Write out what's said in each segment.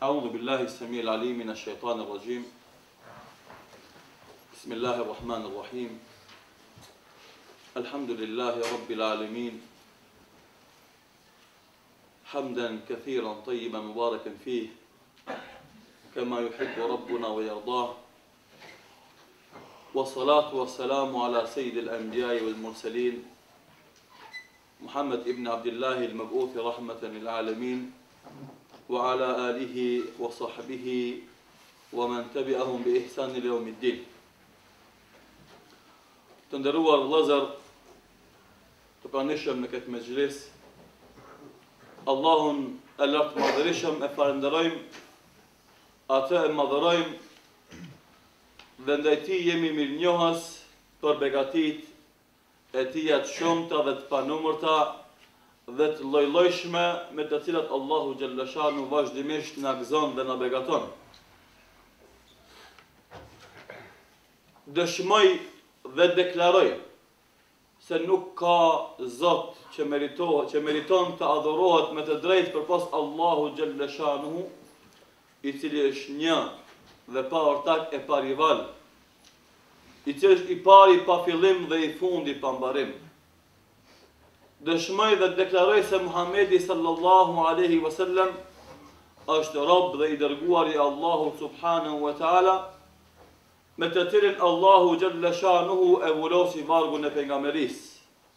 أعوذ بالله السميع العليم من الشيطان الرجيم. بسم الله الرحمن الرحيم. الحمد لله رب العالمين، حمدا كثيرا طيبا مباركا فيه كما يحب ربنا ويرضاه، والصلاة والسلام على سيد الأنبياء والمرسلين محمد ابن عبد الله المبعوث رحمة للعالمين، وعلى آله وصحبه ومن تبعهم بإحسان ليوم الدين. Të nderuar vëllezër, të pranishëm në këtë mezhlis, Allahun e lartë madhërisëm e falenderojmë, atë e madhërojmë dhe ndaj tij jemi mirënjohës për begatitë e tija të shumta dhe të panumërta dhe të lloj-llojshme me të cilat Allahu xhallashanu vazhdimisht na gëzon dhe na begaton. Dëshmoj dhe deklaroj se nuk ka Zot që meriton të adhurohet me të drejtë përpos Allahu xhallashanu, i cili është një dhe pa ortak e pa rival, i cili është i pari pa fillim dhe i fundi pa mbarim. Dëshmoj dhe deklaroj se Muhamedi sallallahu alaihi wasallam është rob dhe i dërguar i Allahut subhanahu wa taala, me të cilin Allahu xhallashanuhu e vulosi vargun e pejgamberisë.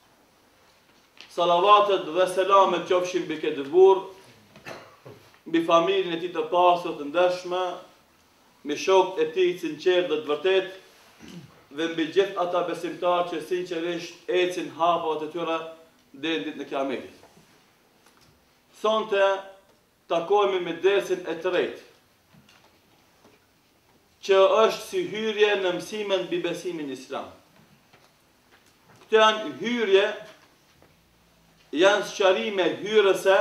Salavatet dhe selamet qofshin mbi këtë burr, mbi familjen e tij të pastër të ndershme, mbi shokët e tij të sinqertë dhe të vërtetë dhe mbi gjithë ata besimtarë që sinqerisht ecin hapat e tyre deri në ditën e Kiametit. Sonte takohemi me dersin e tretë, që është si hyrje në mësimin mbi besimin islam. Këto janë hyrje, janë sqarime hyrëse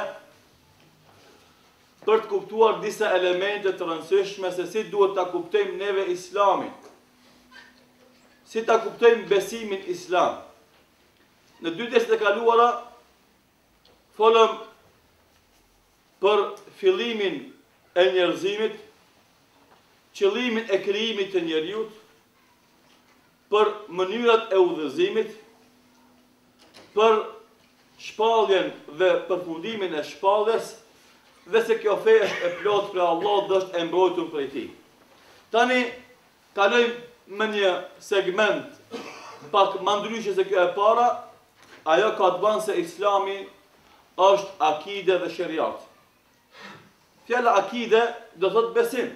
për të kuptuar disa elemente të rëndësishme se si duhet ta kuptojmë neve islamin, si ta kuptojmë besimin islam. Në dy derset e kaluara folëm për fillimin e njerëzimit, qëllimin e krijimit të njeriut, për mënyrat e udhëzimit, për shpalljen dhe përfundimin e shpalljes, dhe se kjo fe është e plotë për Allah dhe është e mbrojtur prej tij. Tani kalojmë me një segment pak më ndryshe se kjo e para. Ajo ka të bënë se Islami është akide dhe shariat. Fjala akide do thotë besim.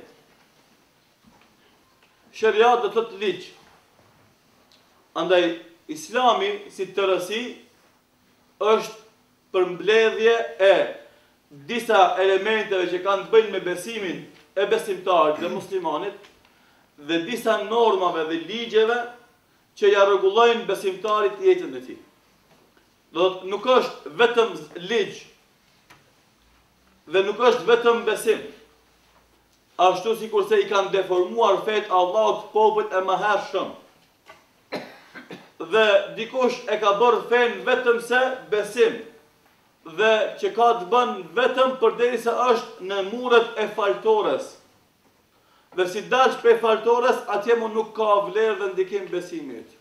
Shariat do thotë ligj. Andaj Islami si tërësi është përmbledhje e disa elementeve që kanë të bëjnë me besimin e besimtarit dhe muslimanit dhe disa normave dhe ligjeve që ja rregullojnë besimtarit jetën e tij. Nuk është vetëm ligj dhe nuk është vetëm besim. Ashtu sikurse i kanë deformuar fetë Allahut popujt e mëhershëm. Dhe dikush e ka bërë fenë vetëm se besim dhe që ka të bën vetëm përderisa është në muret e faltores. Dhe si dalsh prej faltores, atje më nuk ka vlerë dhe ndikim besimit.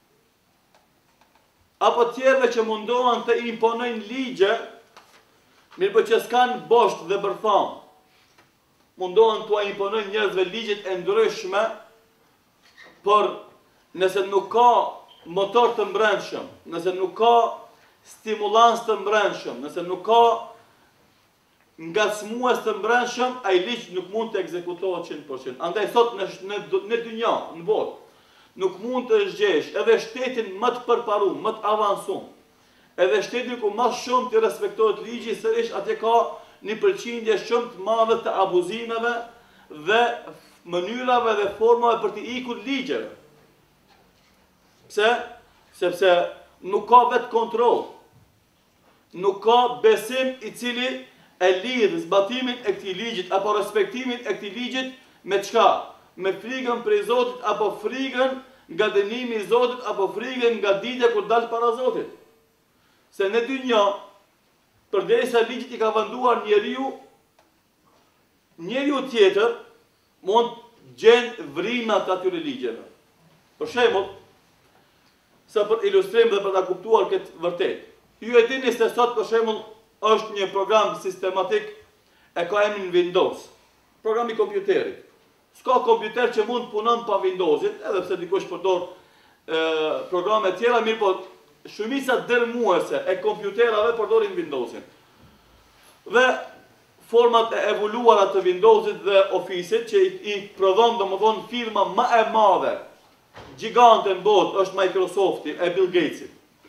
Apo tjerëve që mundohen të imponojnë ligje, mirë po që s'kan bosht dhe bërtham, mundohen të imponojnë njerëzve ligjet e ndryshme, por nëse nuk ka motor të mbrëmshëm, nëse nuk ka stimulans të mbrëmshëm, nëse nuk ka ngacmues të mbrëmshëm, ai ligj nuk mund të ekzekutohet 100%. Andaj sot në dynja, në botë, nuk mund të zgjesh edhe shtetin më të përparuar, më të avancuar, edhe shtetin ku më shumë të respektohet ligji, sërish atje ka një përqindje shumë të madhe të abuzimeve dhe mënyrave dhe formave për të ikur ligjeve. Pse? Sepse nuk ka vetë kontroll. Nuk ka besim i cili e lidh zbatimin e këtij ligjit apo respektimin e këtij ligjit me çka? Me frikën prej Zotit apo frikën nga dënimi i Zotit apo frikën nga ditja kur dal para Zotit. Se në dynjë, përderisa ligjit i ka venduar njeriu, njeriu tjetër mund gjenë vrimat të atyre ligjeve. Për shembull, sa për ilustrim dhe për ta kuptuar këtë vërtet. Ju e dini se sot për shembull është një program sistematik e ka emrin Windows, programi kompjuterit. S'ka kompjuter që mund punon pa Windowsit, edhe pse dikush përdor programe tjera, mirë po shumica dërmuese e kompjuterave përdorin Windowsin. Dhe format e evoluara të Windowsit dhe Office-it që i prodhon domethënë firma më e madhe, gjigante në botë, është Microsofti e Bill Gatesit.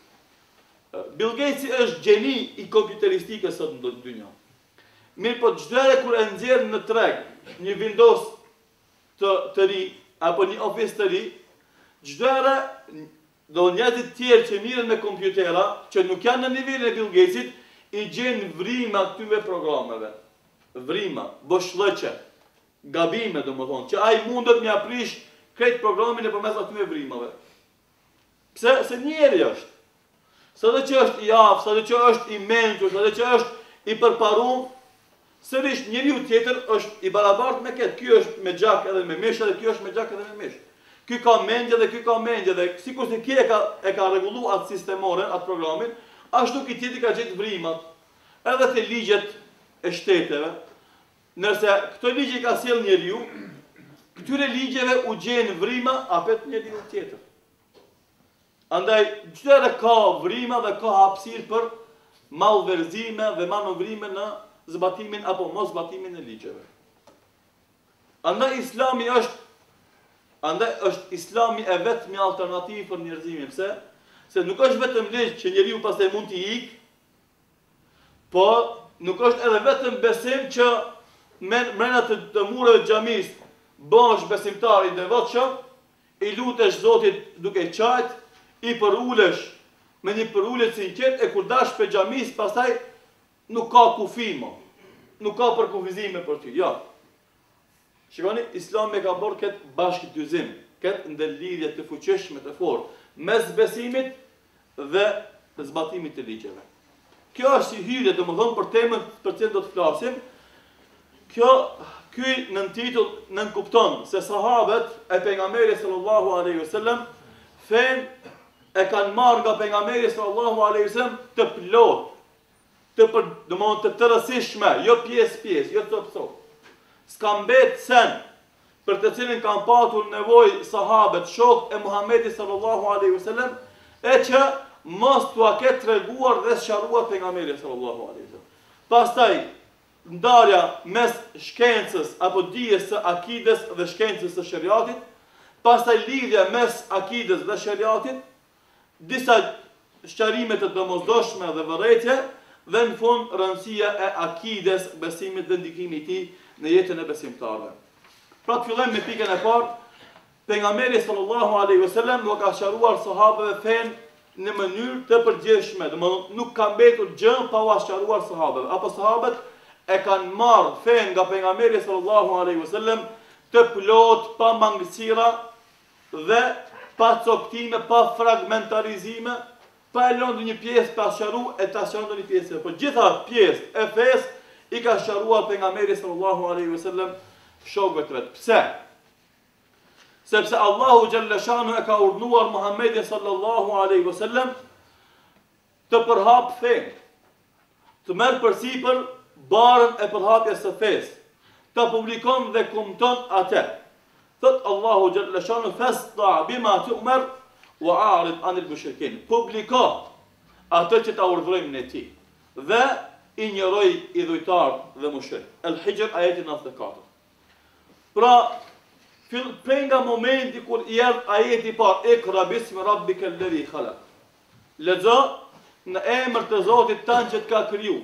Bill Gatesi është gjeni i kompjuteristikës sot në dynjë. Mirë po çdo herë kur e nxjerr në treg një Windows të ri apo një Office të ri, çdo herë do njerëzit tjerë që mirën me kompjutera, që nuk janë në nivelin e Bill Gatesit, i gjenë vrima këtyre programeve. Vrima, boshllëqe, gabime domethënë, që ai mundet me aprish këtë programin nëpërmes atyre vrimave. Pse? Se njeri është. Sado që është i aftë, sado që është i mençur, sado që është i përparuar, sërish njeriu tjetër është i barabartë me këtë. Ky është me gjak edhe me mish, edhe ky është me gjak edhe me mish. Ky ka mendje dhe ky ka mendje dhe sikur se ky e ka rregulluar atë sistemoren, atë programin, ashtu ky tjetri ka gjetë vrimat edhe te ligjet e shteteve. Nëse këto ligje ka sjell njeriu, këtyre ligjeve u gjen vrima apet njeriu tjetër. Andaj çdo herë ka vrima dhe ka hapësirë për mallverzime dhe manovrime në zbatimin apo mos zbatimin e ligjeve. Andaj Islami është Islami e vetmi alternativë për njerëzimin. Pse? Se nuk është vetëm ligj që njeriu pastaj mund t'i ikë, po nuk është edhe vetëm besim që mrena të mureve të xhamis bësh besimtar i devotshëm, i lutesh Zotit duke qajt, i përulesh me një përulje sinqert e kur dash për xhamis, pastaj nuk ka kufimo, nuk ka përkufizime për ty. Jo. Shikoni, Islami ka bërë këtë bashkëdyzim, këtë ndërlidhje të fuqishme të fortë mes besimit dhe zbatimit të ligjeve. Kjo është si hyrje, domethënë për temën për cilën do të flasim. Ky nën titull nën kupton se sahabët e pejgamberit sallallahu alaihi wasallam fen e kanë marrë nga pejgamberi sallallahu alaihi wasallam të plot, domethënë të tërësishme, jo pjesë, jo cop. S'ka mbet sen për të cilin kanë patur nevojë sahabët, shokët e Muhamedit sallallahu alaihi wasallam, e që mos t'ua ketë treguar dhe sqaruar pejgamberi sallallahu alaihi wasallam. Pastaj ndarja mes shkencës apo dijes së akides dhe shkencës së shariatit, pastaj lidhja mes akides dhe shariatit, disa sqarime të domosdoshme dhe vërejtje, dhe në fund rëndësia e akides, besimit dhe ndikimi i tij në jetën e besimtarëve. Pra të fillojmë me pikën e parë, pejgamberi sallallahu alaihi wasallam nuk ka sqaruar sahabëve fen në mënyrë të përgjithshme, domethënë nuk ka mbetur gjë pa u sqaruar sahabëve, apo sahabët e kanë marrë fen nga pejgamberi sallallahu alaihi wasallam të plot, pa mangësira dhe pa coktime, pa fragmentarizime, pa e lënë një pjesë pa sqaruar e ta sqaruar një pjesë. Po gjitha pjesë e fesë i ka sqaruar pejgamberi sallallahu alaihi wasallam shokëve të vet. Pse? Sepse Allahu xhalla shanu e ka urdhëruar Muhamedit sallallahu alaihi wasallam të përhap fen, të merr përsipër barën e përhapjes së fesë, të publikon dhe kumton atë. Thot Allahu xhalla shanu fasda bima tu'mar wa a'rid anil mushrikin. Publiko atë që ta urdhërojmë ne ti dhe injoroj idhujtar dhe mushrik. El-Hijr ajeti 94. Pra prej nga momenti kur i erdh ajeti i parë, Iqra bismi rabbika alladhi khalaq. Lexo në emër të Zotit tanë që të ka kriju.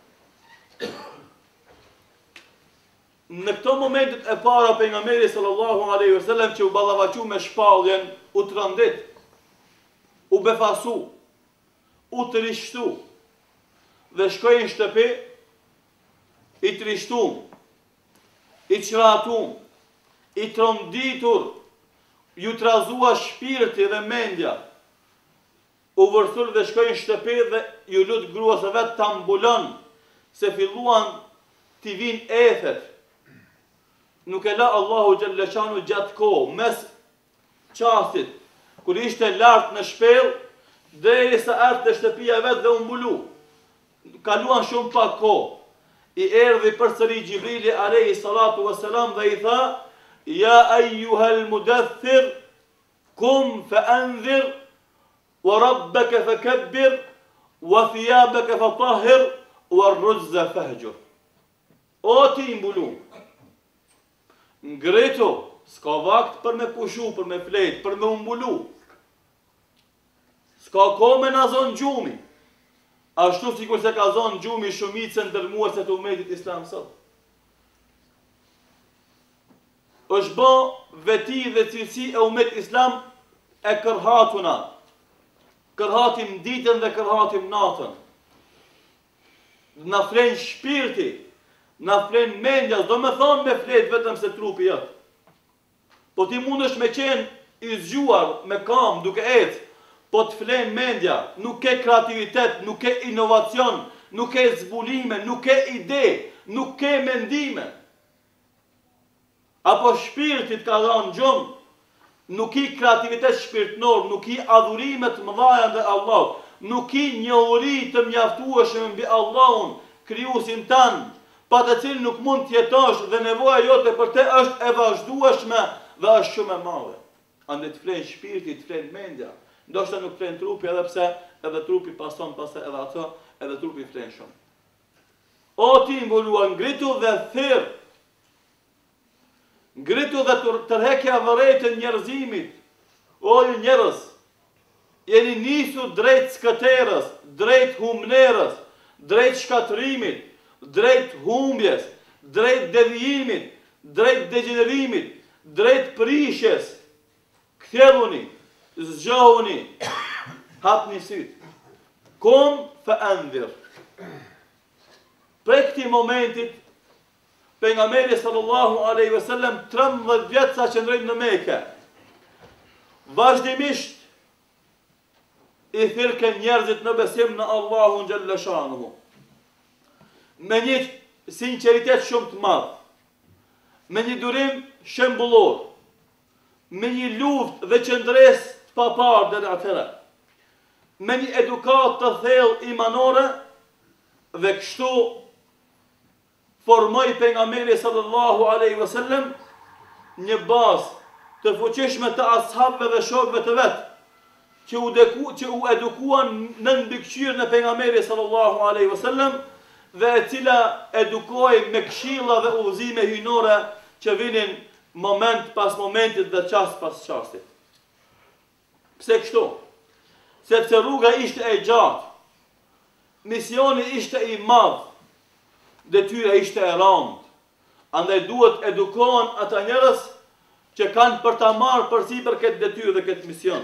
Në këto momentet e para pejgamberi sallallahu alaihi wasallam që u ballavaçu me shpalljen, u trondit, u befasu, u trishtu dhe shkoi në shtëpi i trishtum, i çratum, i tronditur, ju trazua shpirti dhe mendja, u vërthur dhe shkoi në shtëpi dhe ju lut gruas së vet ta mbulon, se filluan t'i vinë ethet, nuk e la Allahu Gjellëshanu gjatë kohë, mes qastit, kur ishte lartë në shpellë, deri sa ardhë të shtëpia vetë dhe umbulu. Kaluan shumë pak kohë. I erdhi përsëri Gjibrili alayhi salatu wassalam dhe i tha: Ja ayyuhal mudaththir, kum fa anzir, wa rabbaka fakabbir, wa thiyabaka fatahhir, wa rruzza fahjur. O ti mbulu, ngreto, s'ka vakt për me pushu, për me flet, për me umbulu. S'ka kohë me na zon gjumi. Ashtu si kur se ka zonë gjumi shumicën dërmuese të umetit islam sot. është bë veti dhe cilësi e umet islam e kërhatuna. Kërhatim ditën dhe kërhatim natën. Na flen shpirti, na flen mendja, do me thonë me flet vetëm se trupi jëtë. Po ti mund është me qenë i zgjuar, me kam, duke ecë, po të flen mendja, nuk ke kreativitet, nuk ke inovacion, nuk ke zbulime, nuk ke ide, nuk ke mendime. Apo shpirtit ka dhënë gjumë, nuk i kreativitet shpirtnor, nuk i adhurimet mëdhaja ndaj Allahut, nuk i njohuri të mjaftueshme mbi Allahun, krijuesin tan, pa të cilin nuk mund të jetosh dhe nevoja jote për te është e vazhdueshme dhe është shumë e madhe. Andaj të flen shpirti, të flen mendja. Ndoshta nuk flen trupi, edhe pse edhe trupi pason pastaj edhe ato, edhe trupi flen shumë. O ti mbuluar, ngritu dhe thirr. Ngritu dhe tërhekja vërejtën njerëzimit. O ju njerëz, jeni nisur drejt skëterës, drejt humnerës, drejt shkatrimit, drejt humbjes, drejt devijimit, drejt degenerimit, drejt prishjes. Kthjelluni, zgjohuni, hapni sytë. Kum fa anzir. Prej këtij momentit pejgamberi sallallahu alaihi wasallam 13 vjet sa qëndroi në Mekë. Vazhdimisht i thirrën njerëzit në besim në Allahun xhalla shanuhu. Me një sinqeritet shumë të madh, me një durim shembullor, me një luftë dhe qëndres të papar deri atëherë, me një edukat të thellë imanore, dhe kështu formoi pejgamberi sallallahu alaihi wasallam një bazë të fuqishme të ashabëve dhe shokëve të vet, që u edukuan në mbikëqyrjen e pejgamberit sallallahu alaihi wasallam dhe e cila edukoi me këshilla dhe udhëzime hyjnore që vinin moment pas momentit dhe çast pas çastit. Pse kështu? Sepse rruga ishte e gjatë, misioni ishte i madh, detyra ishte e rëndë. Andaj duhet edukohen ata njerëz që kanë për ta marrë përsipër këtë detyrë dhe këtë mision.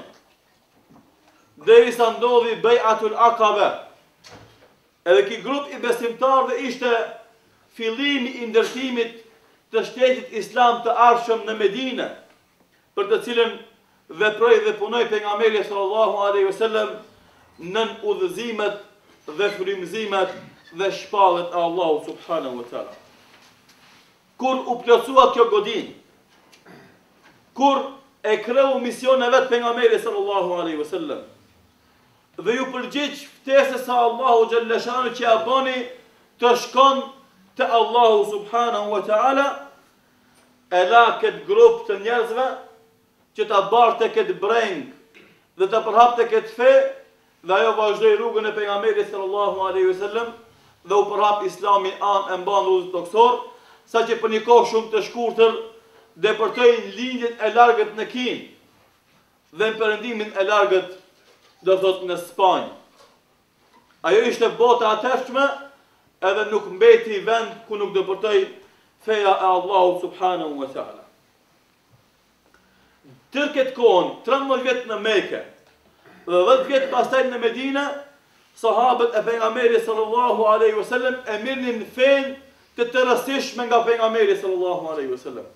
Derisa ndodhi Bai'atul Aqaba, edhe ky grup i besimtarëve ishte fillimi i ndërtimit të shtetit islam të arshëm në Medinë, për të cilën veproi dhe punoi pejgamberi sallallahu alaihi wasallam në udhëzimet dhe frymëzimet dhe shpallët e Allahut subhanahu wa taala. Kur u plotësua kjo godin, kur e kreu mision e vet pejgamberi sallallahu alaihi wasallam, dhe ju përgjigj ftesës së Allahu xhalla shanu që ja bëni të shkon te Allahu subhanahu wa taala, e la këtë grup të njerëzve që ta barte këtë breng dhe ta përhapte këtë fe, dhe ajo vazhdoi rrugën e pejgamberit sallallahu alaihi wasallam dhe u përhap Islami e mban rrugën toksor, saqë për një kohë shumë të shkurtër depërtoi lindjet e largët në Kinë dhe në perëndimin e largët, do thotë në Spanjë. Ajo ishte bota atërshme, edhe nuk mbeti vend ku nuk depërtoi feja e Allahut subhanahu wa taala. Tërë këtë kohën, 13 vjet në Mekë dhe 10 vjet pastaj në Medinë, sahabët e pejgamberit sallallahu alaihi wasallam e mirnin fen të rastishme nga pejgamberi sallallahu alaihi wasallam.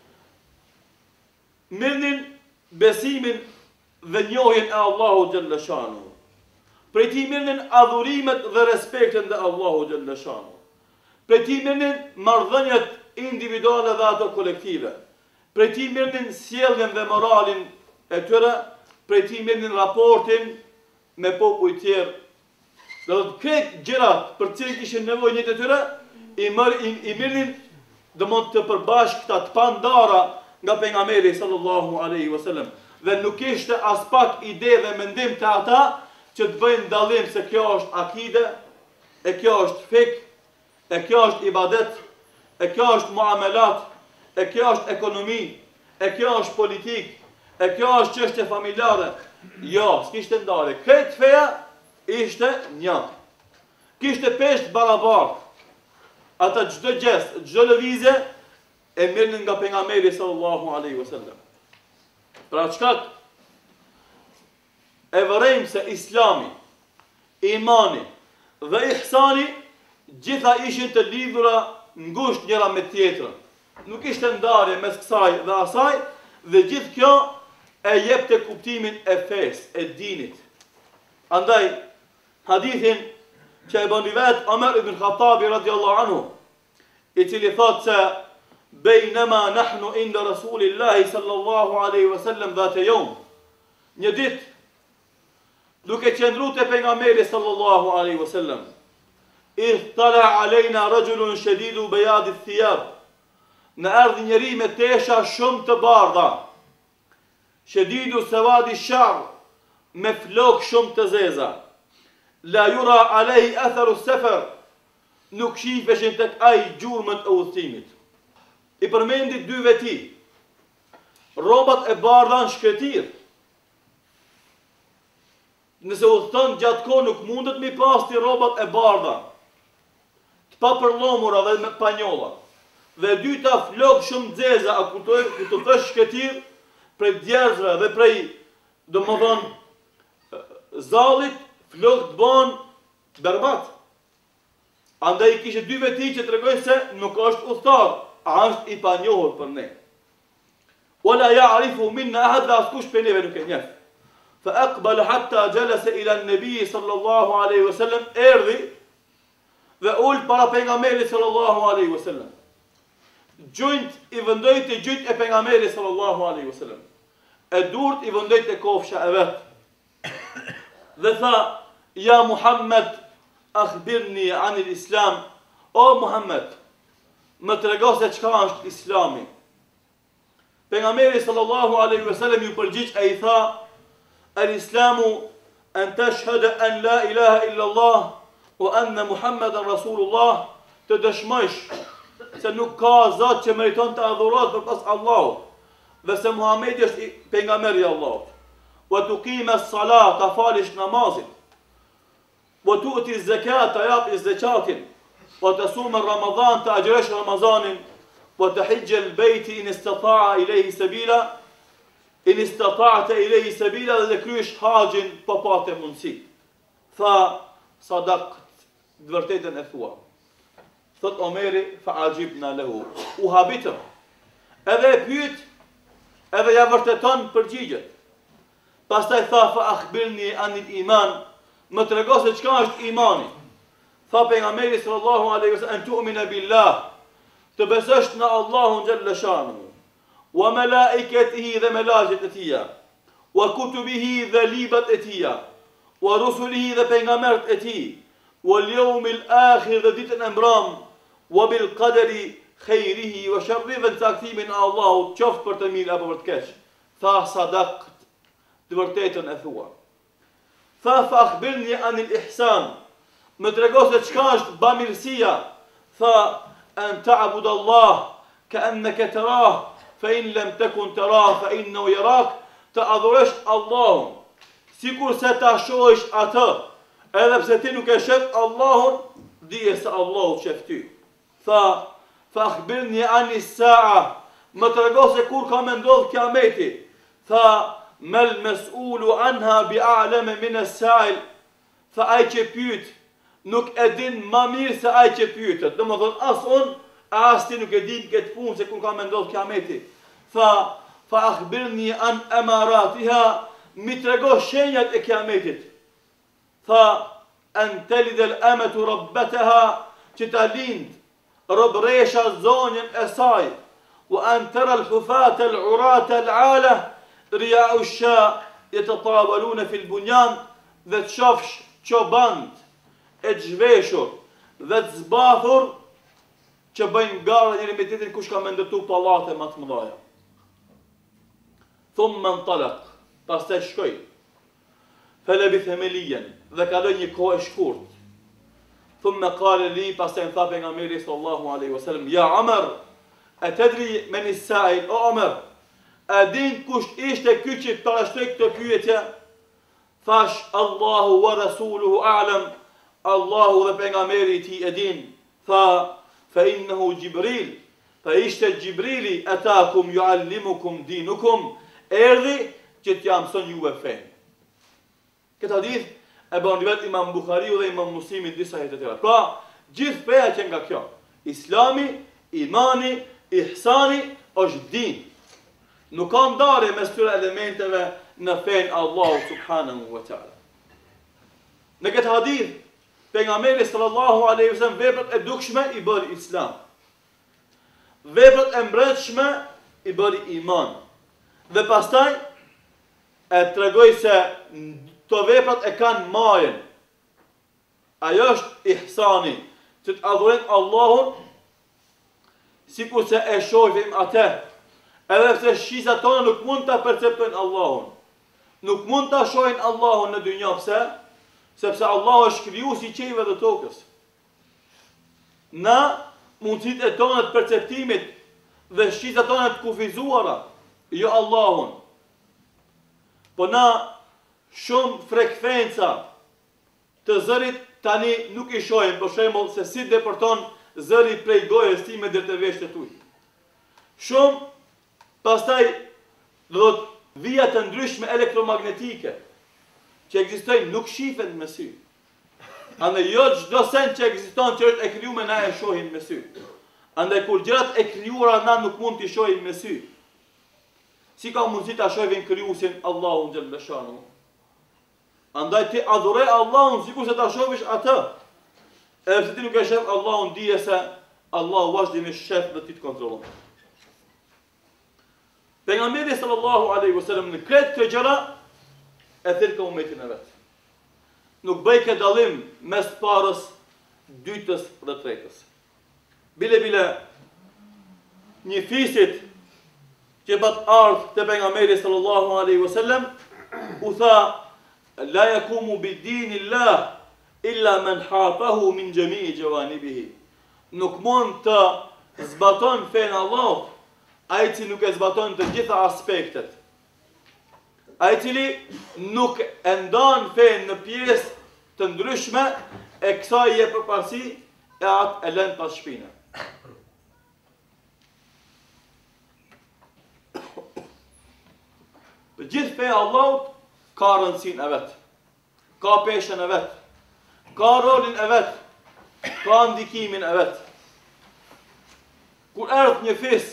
Mirnin besimin dhe njohjen e Allahut xhalla shanuhu. Prej ti mirnin adhurimet dhe respektin dhe Allahut xhalla shanuhu. Prej ti mirnin marrëdhëniet individuale dhe ato kolektive. Prej ti mirnin sjelljen dhe moralin e tyre, prej ti mirnin raportin me popull tjerë. Dhe do të kretë gjërat për cilë kishin nevojë njëtë e tyre, i mirnin dhe mund të përbashkëta të pandara nga pejgamberi sallallahu alaihi wasallam. Dhe nuk ishte as pak ide dhe mendim të ata që të bëjnë dallim se kjo është akide, e kjo është fik, e kjo është ibadet, e kjo është muamelat, e kjo është ekonomi, e kjo është politik, e kjo është çështje familjare. Jo, s'kishte ndarje. Këtë feja ishte një. Kishte pesht barabartë. Ata çdo gjest, çdo lëvizje e mirnin nga pejgamberi sallallahu alaihi wasallam. Pra çka e vërejmë se Islami, imani dhe ihsani gjitha ishin të lidhura ngusht njëra me tjetrën. Nuk ishte ndarje mes kësaj dhe asaj, dhe gjithë kjo e jepte kuptimin e fesë, e dinit. Andaj, hadithin që e bën rivat Omer ibn Khattabi radiallahu anhu, i cili thot se bejnema nahnu inda Rasulillahi sallallahu alaihi wasallam dhate jom, një dit, duke qëndru të pejgamberi sallallahu alaihi wasallam, tala alejna rajulun shadidu bejadit thijab, në erdhi njëri me tesha shumë të bardha, shadidu sawadi sha'r, me flok shumë të zeza, la yura alej atharu sefer, nuk shifeshin tek aj gjurmët e udhëtimit. I përmendit dy veti, robat e bardha në shkretir. Nëse udhëton gjatë kohë nuk mundet mi pas ti robat e bardha, të papërllomura dhe me panjolla. Dhe dyta flok shumë xeza, a ku të thësh shkretir, prej djerzve dhe prej, domethënë, zallit, flok të ban berbat. Andaj kishe dy veti që tregojnë se nuk është udhëtar, a është i panjohur për ne. Wala ya'rifu minna ahad, dhe askush për neve nuk e njeh. Fa aqbala hatta jalasa ila an-nabi sallallahu alaihi wasallam, erdhi dhe ul para pejgamberit sallallahu alaihi wasallam. Gjujt i vendoi te gjujt e pejgamberit sallallahu alaihi wasallam. E durt i vendoi te kofsha e vet. Dhe tha: "Ja Muhammed, akhbirni an al-Islam." O Muhammed, më trego se çka është Islami. Pejgamberi sallallahu alaihi wasallam ju përgjigj e i tha: "Al-Islamu an tashhada an la ilaha illa Allah wa anna Muhammadan Rasulullah", të dëshmosh se nuk ka zot që meriton të adhurohet përpas Allahut, dhe se Muhamedi është pejgamberi i Allahut. Wa tuqima as-salat, ta falësh namazin. Wa tu'ti az-zakat, ta japësh zakatin. Wa tasuma Ramadan, ta agjërosh Ramazanin. Wa tahijja al-bayt in istata'a ilayhi sabila, in istata'ta ilayhi sabila, dhe kryesh haxhin pa patë mundësi. Tha: "Sadaqt", të vërtetën e thua. Thot Omeri: "Fa ajibna lahu", u habitëm. Edhe e pyet, edhe ja vërteton përgjigjet. Pastaj tha: "Fa akhbirni anil iman", më trego se çka është imani. Tha pejgamberi sallallahu alaihi wasallam: "An tu'mina billah", të besosh në Allahun xhalla shanuhu, wa malaikatihi, dhe melajët e tija, wa kutubihi, dhe librat e tija, wa rusulihi, dhe pejgambert e tij, wa al-yawmil akhir, dhe ditën e mbram, wa bil qadari khairihi wa sharrihi, dhe caktimin e Allahut, qoftë për të mirë apo për të keq. Tha: "Sadaqt", të vërtetën e thua. Tha: "Fa akhbirni anil ihsan", më trego se çka është bamirësia. Tha: "An ta'bud Allah ka'annaka tarah, fa in lam takun tarah fa innahu yarak", të adhurosh Allahun sikur se ta shohësh atë, edhe pse ti nuk e shef Allahun, dije se Allahu shef ty. Tha: "Fa akhbirni anis sa'a", më trego se kur ka me ndodh kiameti. Tha: "Mal mas'ulu anha bi'a'lama min as-sa'il", tha ai që pyet nuk e din më mirë se ai që pyetet. Domethënë as unë, as ti nuk e din këtë punë se kur ka me ndodh kiameti. Tha: "Fa akhbirni an amaratiha", mi trego shenjat e kiametit. Tha: "An talid al-amatu rabbataha", që ta lind robresha zonjën e saj, wa an tara al-hufata al-urata al-ala ria'u ash-sha yatatawaluna fi al-bunyan, dhe të shofsh çobant e zhveshur dhe të zbathur që bëjnë gara njëri me tjetrin kush ka me ndërtu pallate më të mëdha. Thumma intalaq, pastaj shkoi. Falabitha maliyan, dhe kaloi një kohë e shkurt. Thumma qala li, pastaj më tha pejgamberi sallallahu alaihi wasallam, ja Umar, atadri man as-sa'il? O Umar, a din kush ishte ky që parashtoi këtë pyetje? Thash, Allahu wa rasuluhu a'lam, Allahu dhe pejgamberi i tij e din. Tha, fa innahu Jibril, fa ishte Jibrili atakum yuallimukum dinukum, erdhi që t'ja mëson juve fenë. Këtë hadith e bën rivat Imam Buhariu dhe Imam Muslimi disa jetë të tjera. Pra, gjithë feja që nga kjo, Islami, imani, ihsani, është din. Nuk ka ndarje mes këtyre elementeve në fenë Allahu subhanahu wa ta'ala. Në këtë hadith, pejgamberi sallallahu alaihi wasallam veprat e dukshme i bëri Islam. Veprat e mbrëmshme i bëri iman. Dhe pastaj e tregoj se këto veprat e kanë majën. Ajo është ihsani, që të adhurojmë Allahun sikur se e shohim atë. Edhe pse shizat tona nuk mund ta perceptojnë Allahun. Nuk mund ta shohin Allahun në dynjë, pse? Sepse Allahu është krijuesi i qiellit dhe tokës. Na mundësitë e tona të perceptimit dhe shqizat tona të kufizuara, jo Allahun. Po na shumë frekvenca të zërit tani nuk i shohim, për shembull se si depërton zëri prej gojës time deri te veshët e tuaj. Shumë pastaj do të vija të ndryshme elektromagnetike që ekzistojnë nuk shifen me sy. Andaj jo çdo sen që ekziston që është e krijuar na e shohim me sy. Andaj kur gjërat e krijuara na nuk mund t'i shohim me sy. Si ka mundësi ta shohim krijuesin Allahun xhalla shanu. Andaj ti adhuroj Allahun sikur se ta shohësh atë. Edhe pse ti nuk e shef Allahun, dije se Allahu vazhdimisht shef dhe ti të kontrollon. Pejgamberi sallallahu alaihi wasallam në këtë të gjëra e thirrka umetin e vet. Nuk bëj këtë dallim mes parës, dytës dhe tretës. Bile një fisit që bat ardh te pejgamberi sallallahu alaihi wasallam u tha la yakumu bidinillah illa man hafahu min jami'i jawanibihi. Nuk mund të zbaton fen Allahut ai që nuk e zbaton të gjitha aspektet. Ai cili nuk e ndan fen në pjesë të ndryshme e kësaj je përparësi e atë e lën pas shpine. Për gjithë feja Allahut ka rëndësinë e vet, ka peshën e vet, ka rolin e vet, ka ndikimin e vet. Kur erdh një fis,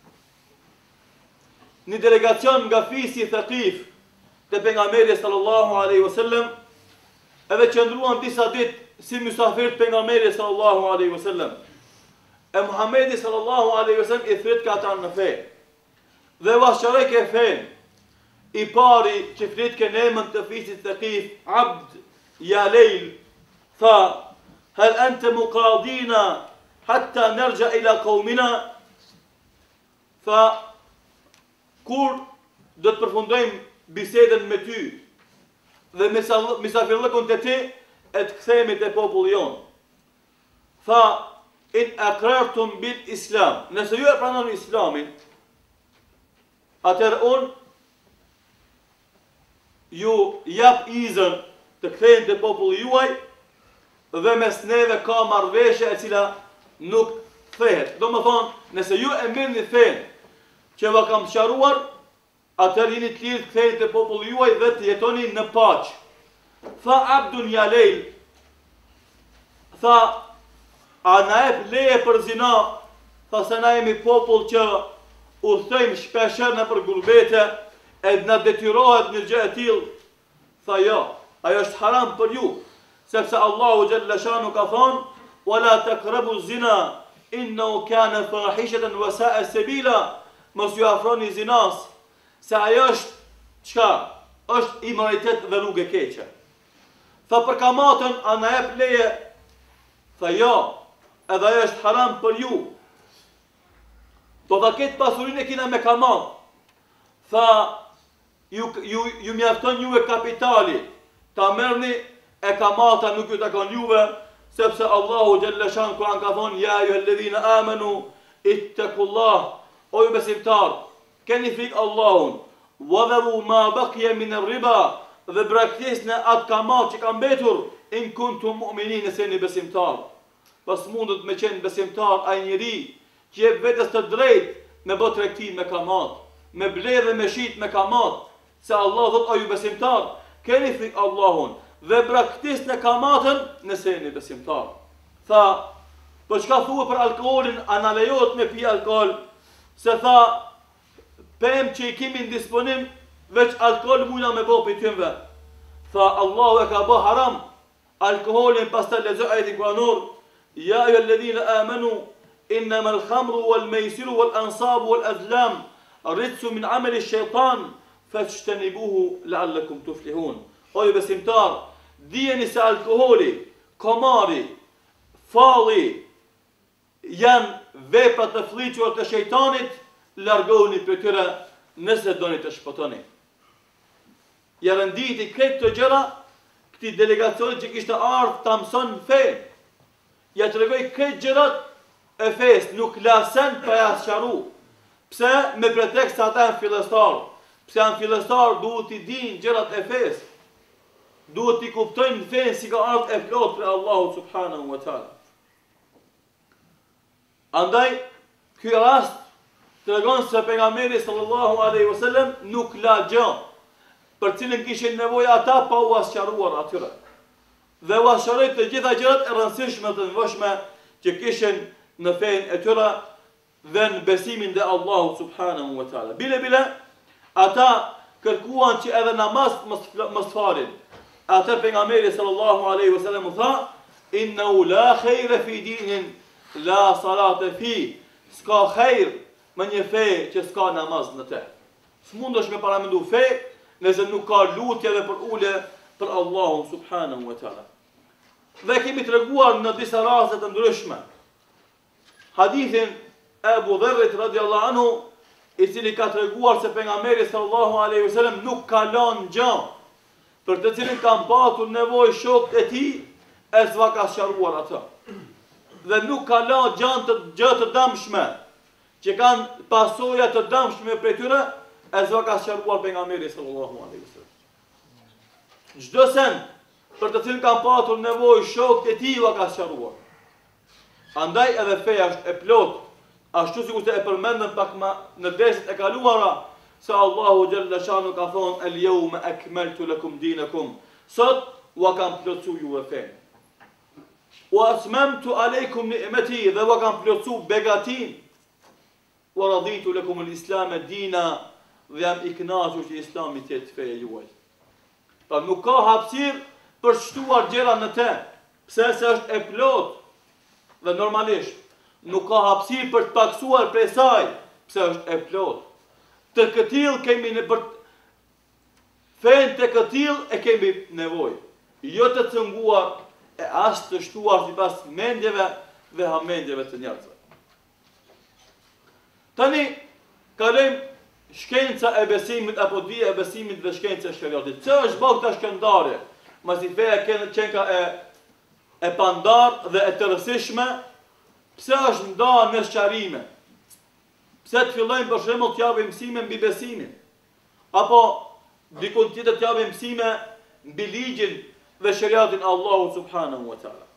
një delegacion nga fisi Thaqif te pejgamberi sallallahu alaihi wasallam, edhe qëndruan disa ditë si mysafir të pejgamberit sallallahu alaihi wasallam. E Muhamedi sallallahu alaihi wasallam i thret ka ata në fe. Dhe vashëroi ke fen. I pari që flet ke nemën të fisit Thaqif, Abd ya Leil, tha: "Hal anta muqadina hatta narja ila qaumina?" Tha: "Kur do të përfundojmë bisedën me ty dhe misafirllëkun të ti e të kthehemi te populli jon." Tha: "In aqrartum bil Islam." Nëse ju e pranoni Islamin, atëherë unë ju jap izën të kthehen te populli juaj dhe mes neve ka marrëveshje e cila nuk kthehet. Domethënë, nëse ju e merrni fen që va kam sqaruar, atëherë jeni të lirë të ktheheni te populli juaj dhe të jetoni në paqë. Tha Abdun ya Leil, tha: "A na jep leje për zina?" Tha: "Se na jemi popull që udhtojmë shpeshherë nëpër gurbete, e na detyrohet një gjë e tillë." Tha: "Jo, ajo është haram për ju, sepse Allahu xhalla shanu ka thonë: "Wala taqrabu zina innahu kana fahishatan wa sa'a sabila, mos ju afroni zinas, se ajo është çka? Është imoralitet dhe rrugë e keqe. Tha për kamatën, a na jep leje? Tha jo, edhe ajo është haram për ju. Do ta ketë pasurinë e kina me kamat. Tha, ju mjafton juve kapitali, ta merrni e kamata nuk ju takon juve, sepse Allahu xhalla shan Kur'an ka thonë ja ayyuhalladhina amanu ittaqullah, o ju besimtar, keni frikë Allahun, wadharu ma baqiya min ar-riba, dhe braktisni atë kamat që ka mbetur, in kuntum mu'minin, nëse jeni besimtar. Pas mundet me qenë besimtar ai njeri që jep vetes të drejtë me bë tregti me kamat, me ble dhe me shit me kamat, se Allah thot o ju besimtar, keni frikë Allahun dhe braktisni kamatën nëse jeni besimtar. Tha, po çka thua për alkoolin, ana lejohet me pi alkool? Se tha, pemë që i kemi në disponim, veç alkool mujna me bo për tëmve. Tha, Allahu e ka bo haram alkoholin, pas të lezoj ajeti kuranor, ja ju alladhina amanu, innama al-khamru wal-mejsiru wal-ansabu wal-azlam, rritsu min ameli shaitan, fashtanibuhu la'allakum tuflihun. O ju besimtar, dijeni se alkoholi, komari, falli, janë vepra të fliquar të shejtanit, largohuni për tyre nëse doni të shpëtoni. Ja rënditi këtë të gjëra, këti delegacionit që kishtë ardhë të mëson fe, ja të regoj këtë gjërat e fes, nuk lasen për jashtëqaru. Pse? Me pretekst ata janë fillestar. Pse janë fillestar, duhet t'i din gjërat e fes. Duhet t'i kuptojnë fen si ka ardhë e plot për Allahu subhanahu wa ta'ala. Andaj, ky rast të regon se pejgamberi sallallahu alaihi wasallam nuk la gjë për cilën kishin nevojë ata pa u asqaruar atyre. Dhe u asqaroi të gjitha gjërat e rëndësishme të nevojshme që kishin në fenë e tyre dhe në besimin dhe Allahu subhanahu wa ta'ala. Bile, ata kërkuan që edhe namaz mos falin. Atë pejgamberi sallallahu alaihi wasallam tha, innahu la khayra fi dinin la salate fi, s'ka khejr me një fe që s'ka namaz në te. S'mundesh me paramendu fe nëse nuk ka lutje dhe për ule për Allahun subhanahu wa ta'ala. Dhe kemi të reguar në disa raste të ndryshme hadithin Ebu Dherrit radiallahu anhu, i cili ka të reguar se pejgamberi sallallahu alaihi wasallam nuk ka lanë gjë për të cilin kanë patur nevojë shokët e tij, e s'va ka sqaruar atë. Dhe nuk ka lanë gjë të dëmshme që kanë pasoja të dëmshme prej tyre, e s'va ka sqaruar pejgamberi sallallahu alaihi wasallam. Çdo sen për të cilin kanë patur nevojë shokët e tij va ka sqaruar. Andaj edhe feja është e plot, ashtu sikur se e përmendëm pak në derset e kaluara, se Allahu xhalla shanu ka thonë el-yawma akmaltu lakum dinakum, sot u kam plotsu juve fenë. Wa atmamtu alaykum ni'mati, dhe u kam plotsu begatin. Wa raditu lakum al-islam dina, dhe jam i kënaqur që Islami të jetë feja juaj. Pa nuk ka hapësirë për shtuar gjëra në te, pse se është e plot. Dhe normalisht nuk ka hapësirë për të paksuar prej saj, pse është e plot. Të këtill kemi në për fen të këtill e kemi nevojë. Jo të cënguar e as të shtuar sipas mendjeve dhe hamendjeve të njerëzve. Tani kalojmë shkenca e besimit apo dija e besimit dhe shkenca e shariatit. Ç'është është bota shkendare? Masi feja qenka e pandar dhe e të rësishme, pse është ndarë në sqarime? Pse të fillojmë për shembull të japim mësime mbi besimin? Apo dikun tjetër të japim mësime mbi ligjin dhe shariatin Allahu subhanahu wa ta'ala?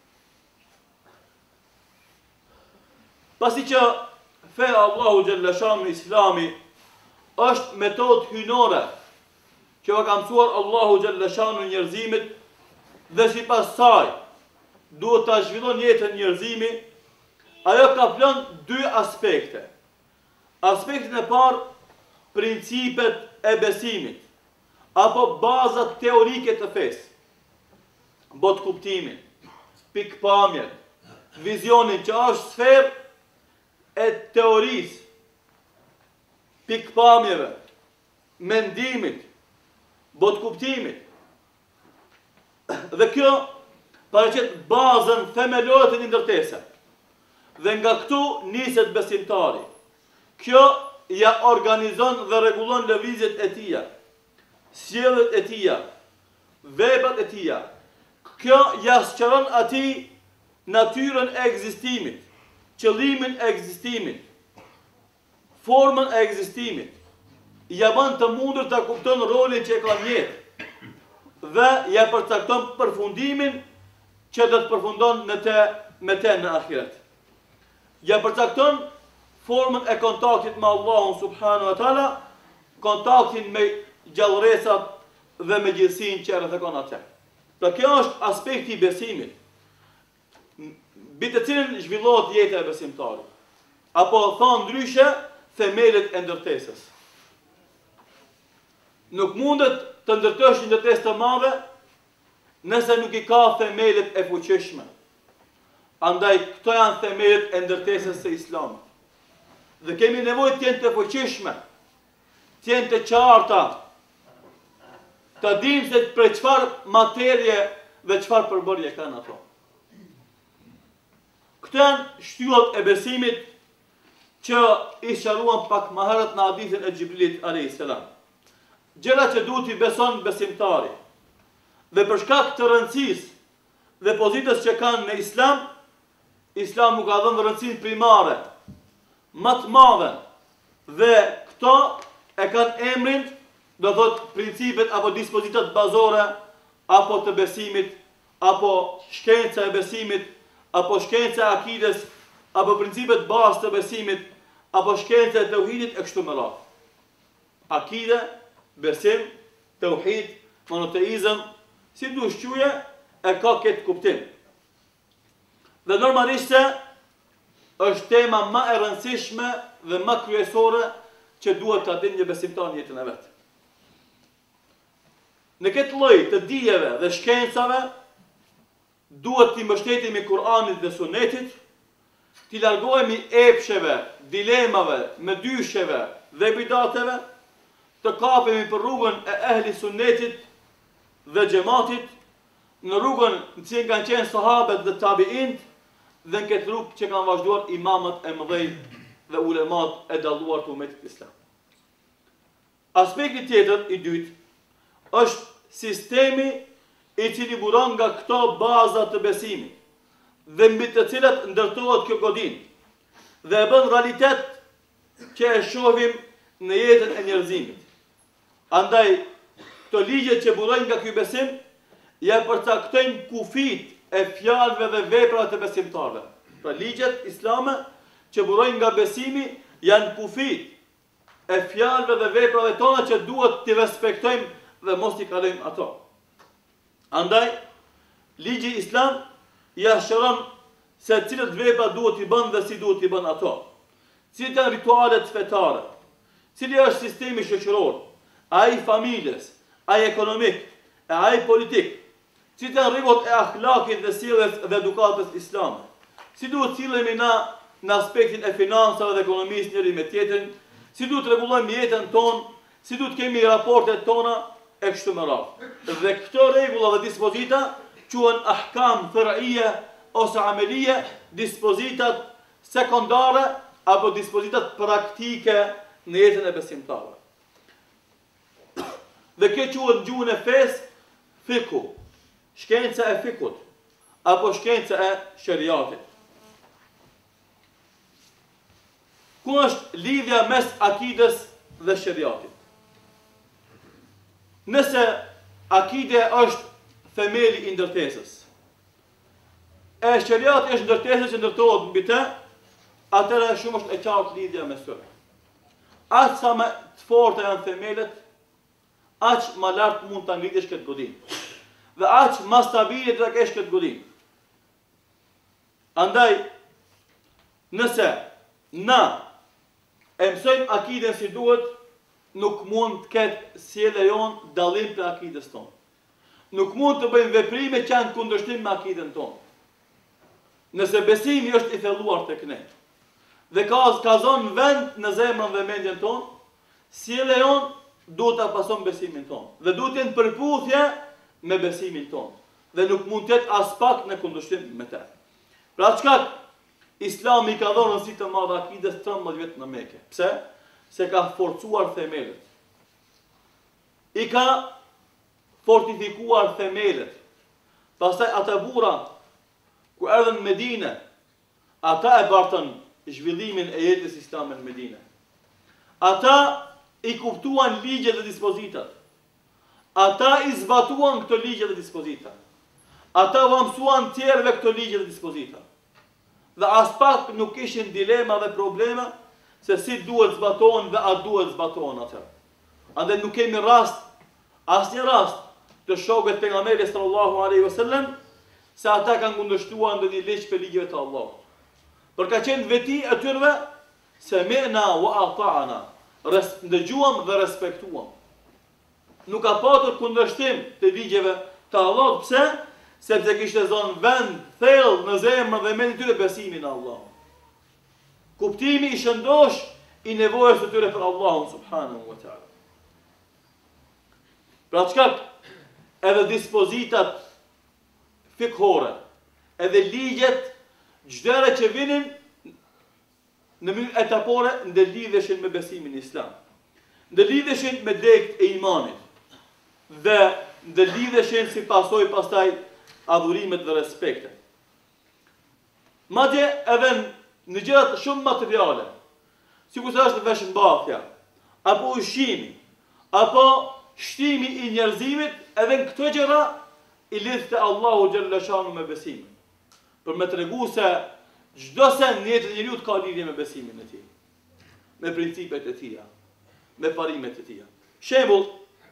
Pasi që feja Allahu xhalla shanu Islami është metodë hyjnore që ka mësuar Allahu xhalla shanu njerëzimit, dhe sipas saj duhet ta zhvillon jetën njerëzimi, ajo ka plan dy aspekte. Aspektin e parë, principet e besimit, apo bazat teorike të fesë, bot kuptimin, pikpamjet, vizionin që është sferë e teorisë, pikpamjeve, mendimit, botkuptimit. Dhe kjo paraqet bazën themelore të një ndërtese. Dhe nga këtu niset besimtari. Kjo ja organizon dhe rregullon lëvizjet e tija, sjelljet e tija, veprat e tija. Kjo ja sqaron atij natyrën e ekzistimit, qëllimin e ekzistimit, formën e ekzistimit. Ja bën të mundur ta kupton rolin që e ka në jetë dhe ja përcakton përfundimin që do të përfundon me të në ahiret. Ja përcakton formën e kontaktit me Allahun subhanahu wa taala, kontaktin me gjallëresat dhe me gjithësinë që rrethon atë. Pra kjo është aspekti i besimit, mbi të cilin zhvillohet jeta e besimtarit. Apo thonë ndryshe, themelet e ndërtesës. Nuk mundet të ndërtosh një ndërtesë të madhe nëse nuk i ka themelet e fuqishme. Andaj këto janë themelet e ndërtesës së Islamit. Dhe kemi nevojë të jenë të fuqishme, të jenë të qarta, të dimë se për çfarë materie dhe çfarë përbërje kanë ato. Këto janë shtyllat e besimit që i sqaruan pak më herët në hadithin e Xhibrilit alayhis salam. Gjëra që duhet i beson besimtari. Dhe për shkak të rëndësisë dhe pozitës që kanë në Islam, Islamu ka dhënë rëndësinë primare, më të madhe, dhe këto e kanë emrin, do thot principet apo dispozitat bazore apo të besimit, apo shkenca e besimit, apo shkenca e akides, apo principet bazë të besimit, apo shkenca e tauhidit e kështu me radhë. Akide, besim, tauhid, monoteizëm, si du shquje, e ka këtë kuptim. Dhe normalisht se është tema më e rëndësishme dhe më kryesore që duhet të dinë një besimtar në jetën e vetë. Në këtë lloj të dijeve dhe shkencave duhet t'i mbështetemi Kur'anit dhe Sunetit, t'i largohemi epsheve, dilemave, mëdysheve dhe bidateve, të kapemi për rrugën e ehli Sunetit dhe xhamatit, në rrugën në cilën kanë qenë sahabët dhe tabiint, dhe në këtë rrugë që kanë vazhduar imamët e mëdhej dhe ulemat e dalluar të umetit islam. Aspekti tjetër i dytë është sistemi i cili buron nga këto baza të besimit dhe mbi të cilat ndërtohet kjo godinë dhe e bën realitet që e shohim në jetën e njerëzimit. Andaj, të ligjet që burojnë nga ky besim ja përcaktojnë kufit e fjalëve dhe veprave të besimtarëve. Pra ligjet islame që burojnë nga besimi janë kufit e fjalëve dhe veprave tona që duhet t'i respektojmë dhe mos t'i kalojmë ato. Andaj, ligji islam ja shëron se cilët vepra duhet t'i bën dhe si duhet t'i bën ato. Cilat janë ritualet fetare, cili është sistemi shoqëror, ai familjes, ai ekonomik, ai politik, cilat janë rregullat e akhlakit dhe sjelljes dhe edukatës islame. Si duhet sillemi na në aspektin e financave dhe ekonomisë njëri me tjetrin, si duhet rregullojmë jetën tonë, si duhet kemi raportet tona e kështu me radhë. Dhe këto rregulla dhe dispozita quhen ahkam far'iyye ose amelie, dispozitat sekondare apo dispozitat praktike në jetën e besimtarëve. Dhe kjo quhet gjuhën e fesë fiku, shkenca e fikut, apo shkenca e shariatit. Ku është lidhja mes akides dhe shariatit? Nëse akide është themeli i ndërtesës, e shariati është ndërtesës që ndërtohet mbi të, atëherë shumë është e qartë lidhja mes tyre. Aq sa më të forta janë themelet, aq më lart mund ta ngritësh këtë godinë. Dhe aq më stabile të kesh këtë godinë. Andaj, nëse na e mësojmë akiden si duhet, nuk mund të ketë sjellja jonë dallim të akides tonë. Nuk mund të bëjmë veprime që janë kundërshtim me akiden tonë. Nëse besimi është i thelluar tek ne dhe ka zonë vend në zemrën dhe mendjen tonë, sjellja jonë duhet ta pason besimin tonë dhe duhet të jenë përputhje me besimin tonë dhe nuk mund të jetë as pak në kundërshtim me të. Pra çka Islami ka dhënë rëndësi të madhe akides 13 vjet në Mekë. Pse? Se ka forcuar themelët. I ka fortifikuar themelët. Pastaj ata burra ku erdhën në Medinë, ata e bartën zhvillimin e jetës islame në Medinë. Ata i kuptuan ligjet dhe dispozitat. Ata i zbatuan këto ligje dhe dispozitat. Ata u mësuan tjerëve këto ligje dhe dispozitat. Dhe as pak nuk ishin dilema dhe probleme se si duhet zbatohen dhe a duhet zbatohen atë. Andaj nuk kemi asnjë rast të shokët pejgamberit sallallahu alaihi wasallam se ata kanë kundërshtuar ndonjë ligj për ligjeve të Allahut. Por ka qenë veti e tyre sami'na wa ata'na, ndëgjuam dhe respektuam. Nuk ka patur kundërshtim të ligjeve të Allahut. Pse? Sepse kishte zonë vend thellë në zemrën dhe mendjen e tyre besimin në Allah. Kuptimi i shëndosh i nevojës së tyre për Allahun subhanahu wa taala. Pra çka edhe dispozitat fikhore, edhe ligjet, çdo herë që vinin në mënyrë etapore ndërlidheshin me besimin islam. Ndërlidheshin me dekt e imanit dhe ndërlidheshin si pasojë pastaj adhurimet dhe respektet. Madje edhe në gjërat shumë materiale, sikur se është veshmbathja, apo ushqimi, apo shtimi i njerëzimit, edhe në këto gjëra i lidhte Allahu xhalla shanu me besimin. Për me tregu se çdo sen në jetën e njeriut ka lidhje me besimin e tij, me principet e tija, me parimet e tija. Shembull,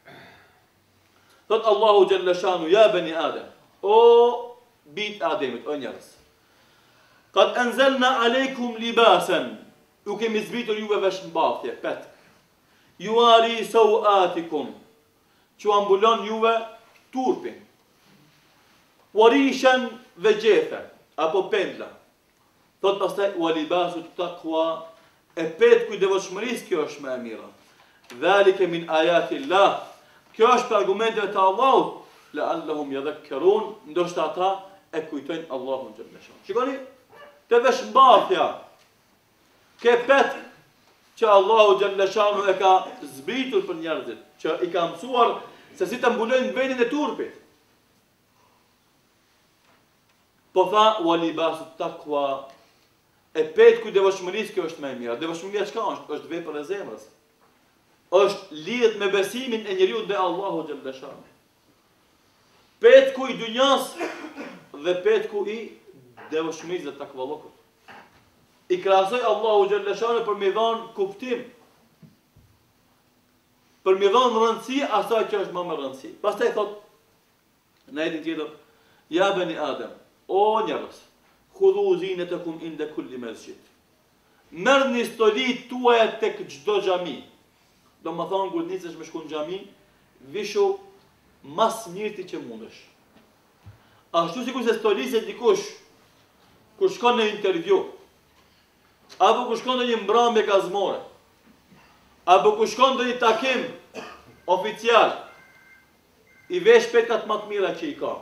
thot Allahu xhalla shanu ja bani Adem, o bit Ademit, o njerëz. Qad anzalna aleikum libasan, ju kemi zbritur juve veshmbathje, pet. Yuari sawatikum, që ambulon juve turpin. Warishan dhe gjethe, apo pendla. Thot pastaj wa libasu taqwa, e petku i devotshmërisë kjo është më e mira. Dhalike min ayati Allah, kjo është për argumenteve të Allahut. La'allahum yadhakkarun, ndoshta ata e kujtojnë Allahun xhallahu xhallahu. Shikoni, te veshmbathja, ke pet që Allahu xhallahu xhallahu e ka zbritur për njerëzit, që i ka mësuar se si të mbulojnë vendin e turpit. Po tha wa libasu taqwa, e petku i devotshmërisë kjo është më e mira. Devotshmëria çka është? Është vepër e zemrës. Është lidhet me besimin e njeriu te Allahu xhallahu xhallahu. Petku i dunjas dhe petku i devotshmërisë dhe takvallokut. I krahasoi Allahu xhallahu xhallahu për me dhënë kuptim, për me dhënë rëndësi asaj që është më me rëndësi. Pastaj thot në ajetin tjetër, ja bani Adem, o njerëz, khudhu zinatakum inda kulli masjid. Merrni stolit tuaja tek çdo xhami. Do më thonë kur nicesh me shku në xhami, vishu mas mirëti që mundesh. Ashtu sikur se stoliset dikush kur shkon në intervju, apo kur shkon në një mbrëmje gazmore, apo kur shkon në një takim oficial, i vesh petkat më të mira që i ka.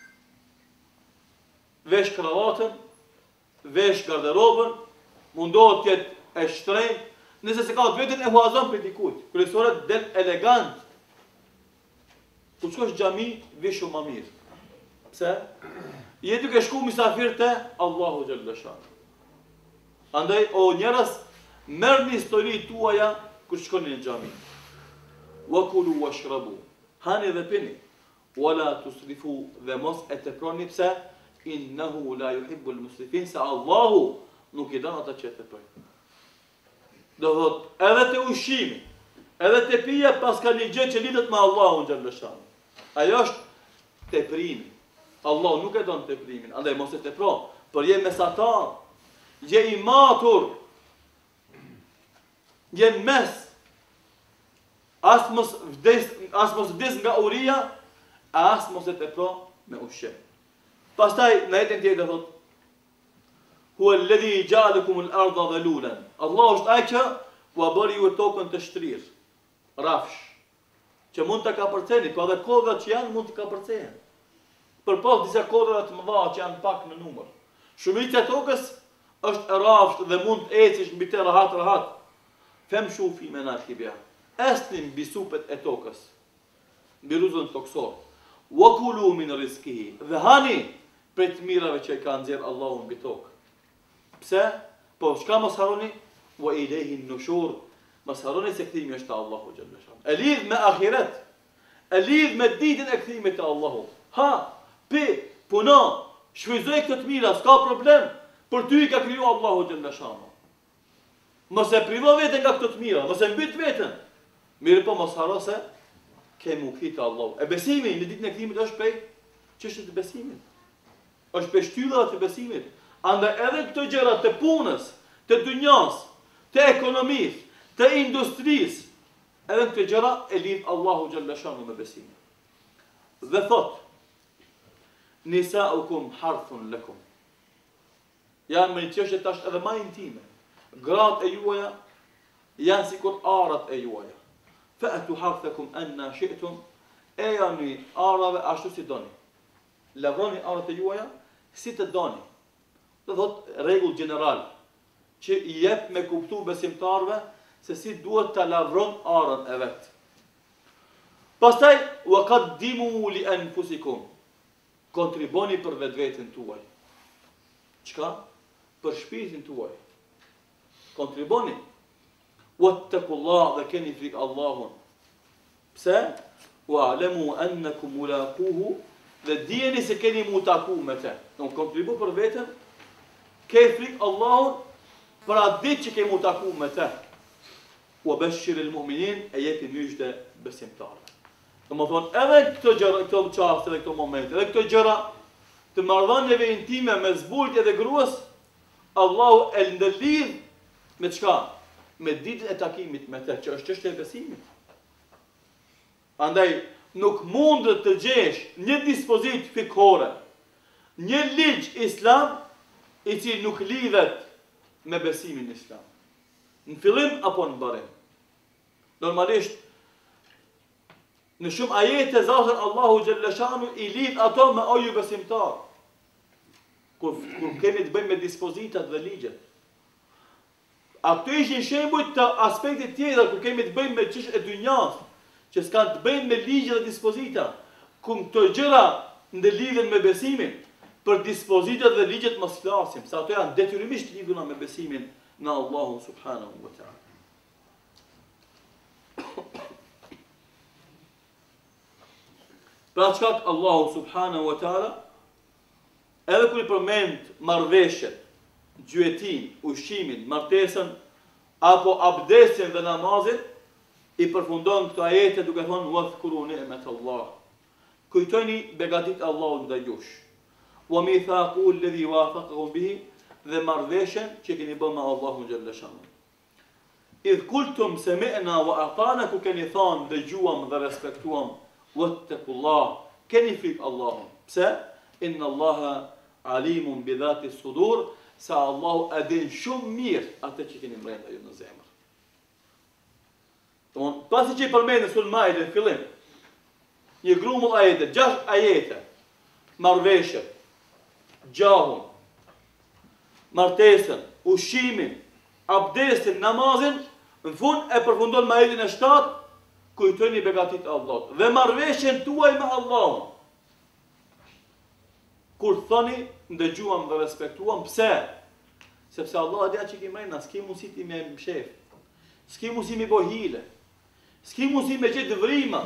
Vesh kravatën, vesh garderobën, mundohet të jetë e shtrenjtë, nëse se ka të vetën e huazon për dikujt. Kryesorët del elegant. Kur shkosh xhami, vesh më mirë. Pse? Je duke shku misafir te Allahu xhallahu xhallahu. Andaj o njerëz, merrni historitë tuaja kur shkoni në xhami. Wa kulu washrabu. Hani dhe pini. Wala tusrifu, dhe mos e teproni. Pse? Innahu la yuhibbu al-musrifin, se Allahu nuk i don ata që teprojnë. Do thot, edhe te ushqimi, edhe te pija pas ka një gjë që lidhet me Allahun xhallahu xhallahu. Ajo është teprimi. Allah nuk e don teprimin, andaj mos e tepro, por je mesatar, je i matur, je në mes, as mos vdes nga uria, as mos e tepro me ushqim. Pastaj në jetën tjetër thot, hua alladhi ja'alakum al-ardha dhalulan. Allah është ai që u bëri ju tokën të shtrirë, rafsh, që mund të kapërceni, pa dhe kodrat që janë mund të kapërcehen. Përpas disa kodra të mëdha që janë pak në numër. Shumica e tokës është e rafsht dhe mund të ecish mbi të rahat. Famshu fi manakibiha. Esni mbi supet e tokës, mbi rruzën toksor. Wa kulu min rizqihi. Dhe hani prej të mirave që ka nxjerr Allahu mbi tokë. Pse? Po çka mos harroni? Wa ilayhi an-nushur. Mos harroni se kthimi është te Allahu xhallahu xhallahu. E lidh me ahiret. E lidh me ditën e kthimit te Allahu. Ha, puno, shfryzoj këtë të mira, s'ka problem. Për ty i ka kriju Allahu xhallahu xhallahu. Mos e privo veten nga këto të mira, mos e mbyt veten. Mirë po mos harro se ke mukit Allahu. E besimi në ditën e kthimit është prej çështës të besimit. Është prej shtyllave të besimit. Andaj edhe këto gjëra të punës, të dunjas, të ekonomisë, të industrisë, edhe këto gjëra e lidh Allahu xhallahu xhallahu me besimin. Dhe thot: Nisaukum harthun lakum. Janë me një çështje tash edhe më intime. Gratë e juaja janë sikur arat e juaja. Fa'tu harthakum anna shi'tum. E janë arave ashtu si doni. Lavroni arat e juaja si të doni. Do thot rregull gjeneral që i jep me kuptu besimtarve se si duhet ta lavron arën e vet. Pastaj wa qaddimu li anfusikum. Kontriboni për vetveten tuaj. Çka? Për shpirtin tuaj. Kontriboni. Wattaqullah, dhe keni frikë Allahun. Pse? Wa'lamu annakum mulaquhu, dhe dijeni se keni mu taku me te. Don kontribu për veten, ke frikë Allahun për atë ditë që ke mu taku me te. Wa bashshiril mu'minin, e jepi myshte besimtarëve. Domethënë edhe këto gjëra, këto çaste dhe këto momente, edhe këto gjëra të marrëdhënieve intime me zbultje dhe gruas, Allahu e ndëlidh me çka? Me ditën e takimit me të, që është çështja e besimit. Andaj nuk mundet të gjesh një dispozitë fikhore, një ligj islam i cili nuk lidhet me besimin islam. Në fillim apo në mbarim. Normalisht në shumë ajete zotën Allahu xhallahu xhallahu i lidh ato me oju besimtar. Kur kemi të bëjmë me dispozitat dhe ligjet. Ato ishin shembuj të aspektit tjetër kur kemi të bëjmë me çështje e dynjas, që s'kan të bëjnë me ligje dhe dispozita. Ku këto gjëra ndëlidhen me besimin, për dispozitat dhe ligjet mos flasim, sa ato janë detyrimisht lidhura me besimin në Allahun subhanahu wa taala. Pra çka Allahu subhanahu wa taala edhe kur i përmend marrveshjet, gjyetin, ushqimin, martesën apo abdesin dhe namazin, i përfundon këto ajete duke thonë wadhkuru ni'matallah. Kujtoni begatit Allahut ndaj jush. Wa mithaqu alladhi wathaqahum bihi, dhe marrveshjen që keni bërë me Allahun xhallahu xhallahu. Idh kultum sami'na wa ata'na, ku keni thonë dëgjuam dhe respektuam, wattaqullah, keni frikë Allahun. Pse? Inna Allaha alimun bi dhati sudur, sa Allahu e din shumë mirë atë që keni brenda ju në zemër. Pasi që i përmendë në Sulh Maide në fillim, një grumull ajete, 6 ajete, marrveshjet, gjahun, martesën, ushqimin, abdesin, namazin, në fund e përfundon me ajetin e 7, kujtoni begatit Allahut dhe marrveshjen tuaj me Allahun. Kur thoni ndëgjuam dhe respektuam, pse? Sepse Allah e dia që kemi mrena, s'ki mundësi ti me mshef, s'ki mundësi me bo hile, s'ki mundësi me gjetë vrima.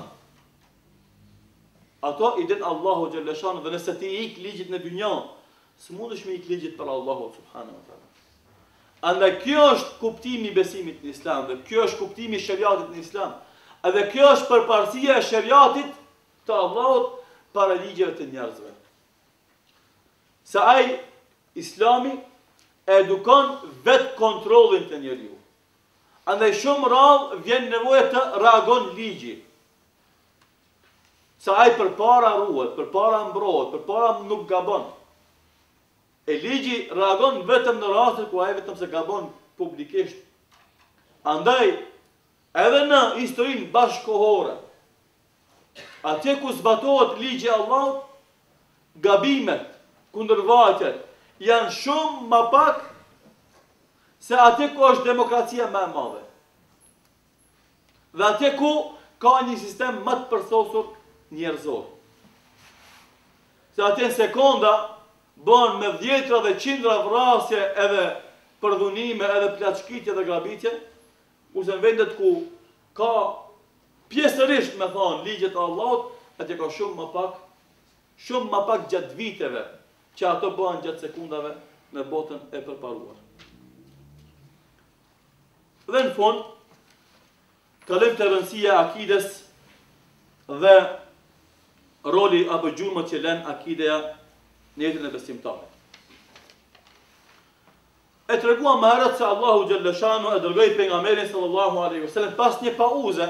Ato i den Allahu xhallahu xhallahu, dhe nëse ti ik ligjit në dynja, s'mundesh me ik ligjit për Allahu subhanahu wa taala. Andaj kjo është kuptimi i besimit në Islam, dhe kjo është kuptimi i shariatit në Islam. Edhe kjo është përparësia e shariatit të Allahut para ligjeve të njerëzve. Se ai Islami edukon vetë kontrollin të njeriu. Andaj shumë rrallë vjen nevojë të reagon ligji. Se ai përpara ruhet, përpara mbrohet, përpara nuk gabon. E ligji reagon vetëm në rastet ku ai vetëm se gabon publikisht. Andaj, edhe në historinë bashkëkohore, atje ku zbatohet ligji i Allahut, gabimet, kundërvajtjet janë shumë më pak se atje ku është demokracia më e madhe. Dhe atje ku ka një sistem më të përthosur njerëzor. Se atje në sekonda bën me dhjetra dhe qindra vrasje edhe përdhunime edhe plaçkitje dhe grabitje, kurse në vendet ku ka pjesërisht me thonë ligjet e Allahut, atje ka shumë më pak gjatë viteve që ato bëhen gjatë sekundave në botën e përparuar. Dhe në fund, kalim të rëndësia e akides dhe roli apo gjurmët që lën akideja në jetën e besimtarit. E treguam më herët se Allahu Gjellëshanu e dërgoi pejgamberin sallallahu alaihi wasallam pas një pauze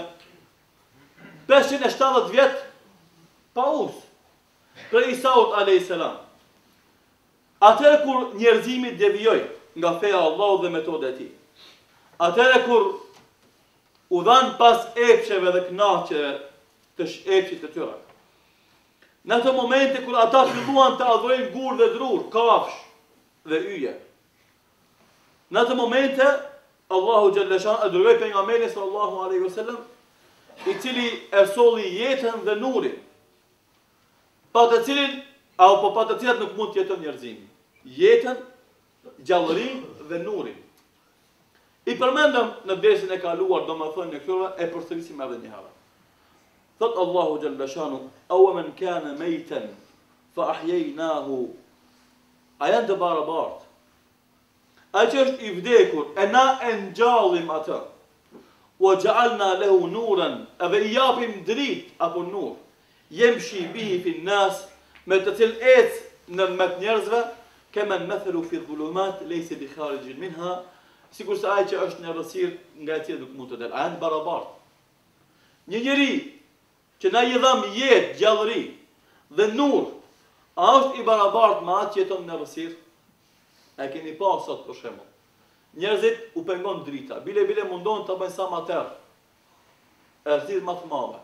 570 vjet pauzë për Isaut alayhis salam. Atëherë kur njerëzimi devijoi nga feja e Allahut dhe metodat e tij. Atëherë kur u dhan pas epsheve dhe kënaqjeve të epshit të tyre. Në ato momente kur ata filluan të adhurojnë gur dhe drur, kafsh dhe yje. Në ato momente Allahu Gjellëshan e dërgoi pejgamberin sallallahu alaihi wasallam, i cili e solli jetën dhe nurin, pa të cilat nuk mund të jeton njerëzimi. Jetën, gjallërinë dhe nurin. I përmendëm në dersën e kaluar, domethënë në këtyre e përsërisim edhe një herë. Thot Allahu Gjellëshanu, "Aw man kana maytan fa ahyaynahu." A janë të barabartë? Ai që është i vdekur, e na e ngjallim atë. Wa ja'alna lahu nuran, edhe i japim dritë apo nur. Yamshi bihi fi an-nas, me të cilën ecë në mes njerëzve, kemen mathalu fi dhulumat laysa bi kharijin minha, sikur se ai që është në errësirë nga e cila nuk mund të dalë. A janë barabartë? Një njeri që na i dham jetë, gjallëri dhe nur, a është i barabartë me atë që jeton në errësirë? E keni pa sot për shembull. Njerëzit u pengon drita, bile mundon të bëjnë sa më tërë. Errësirë më të mëdha.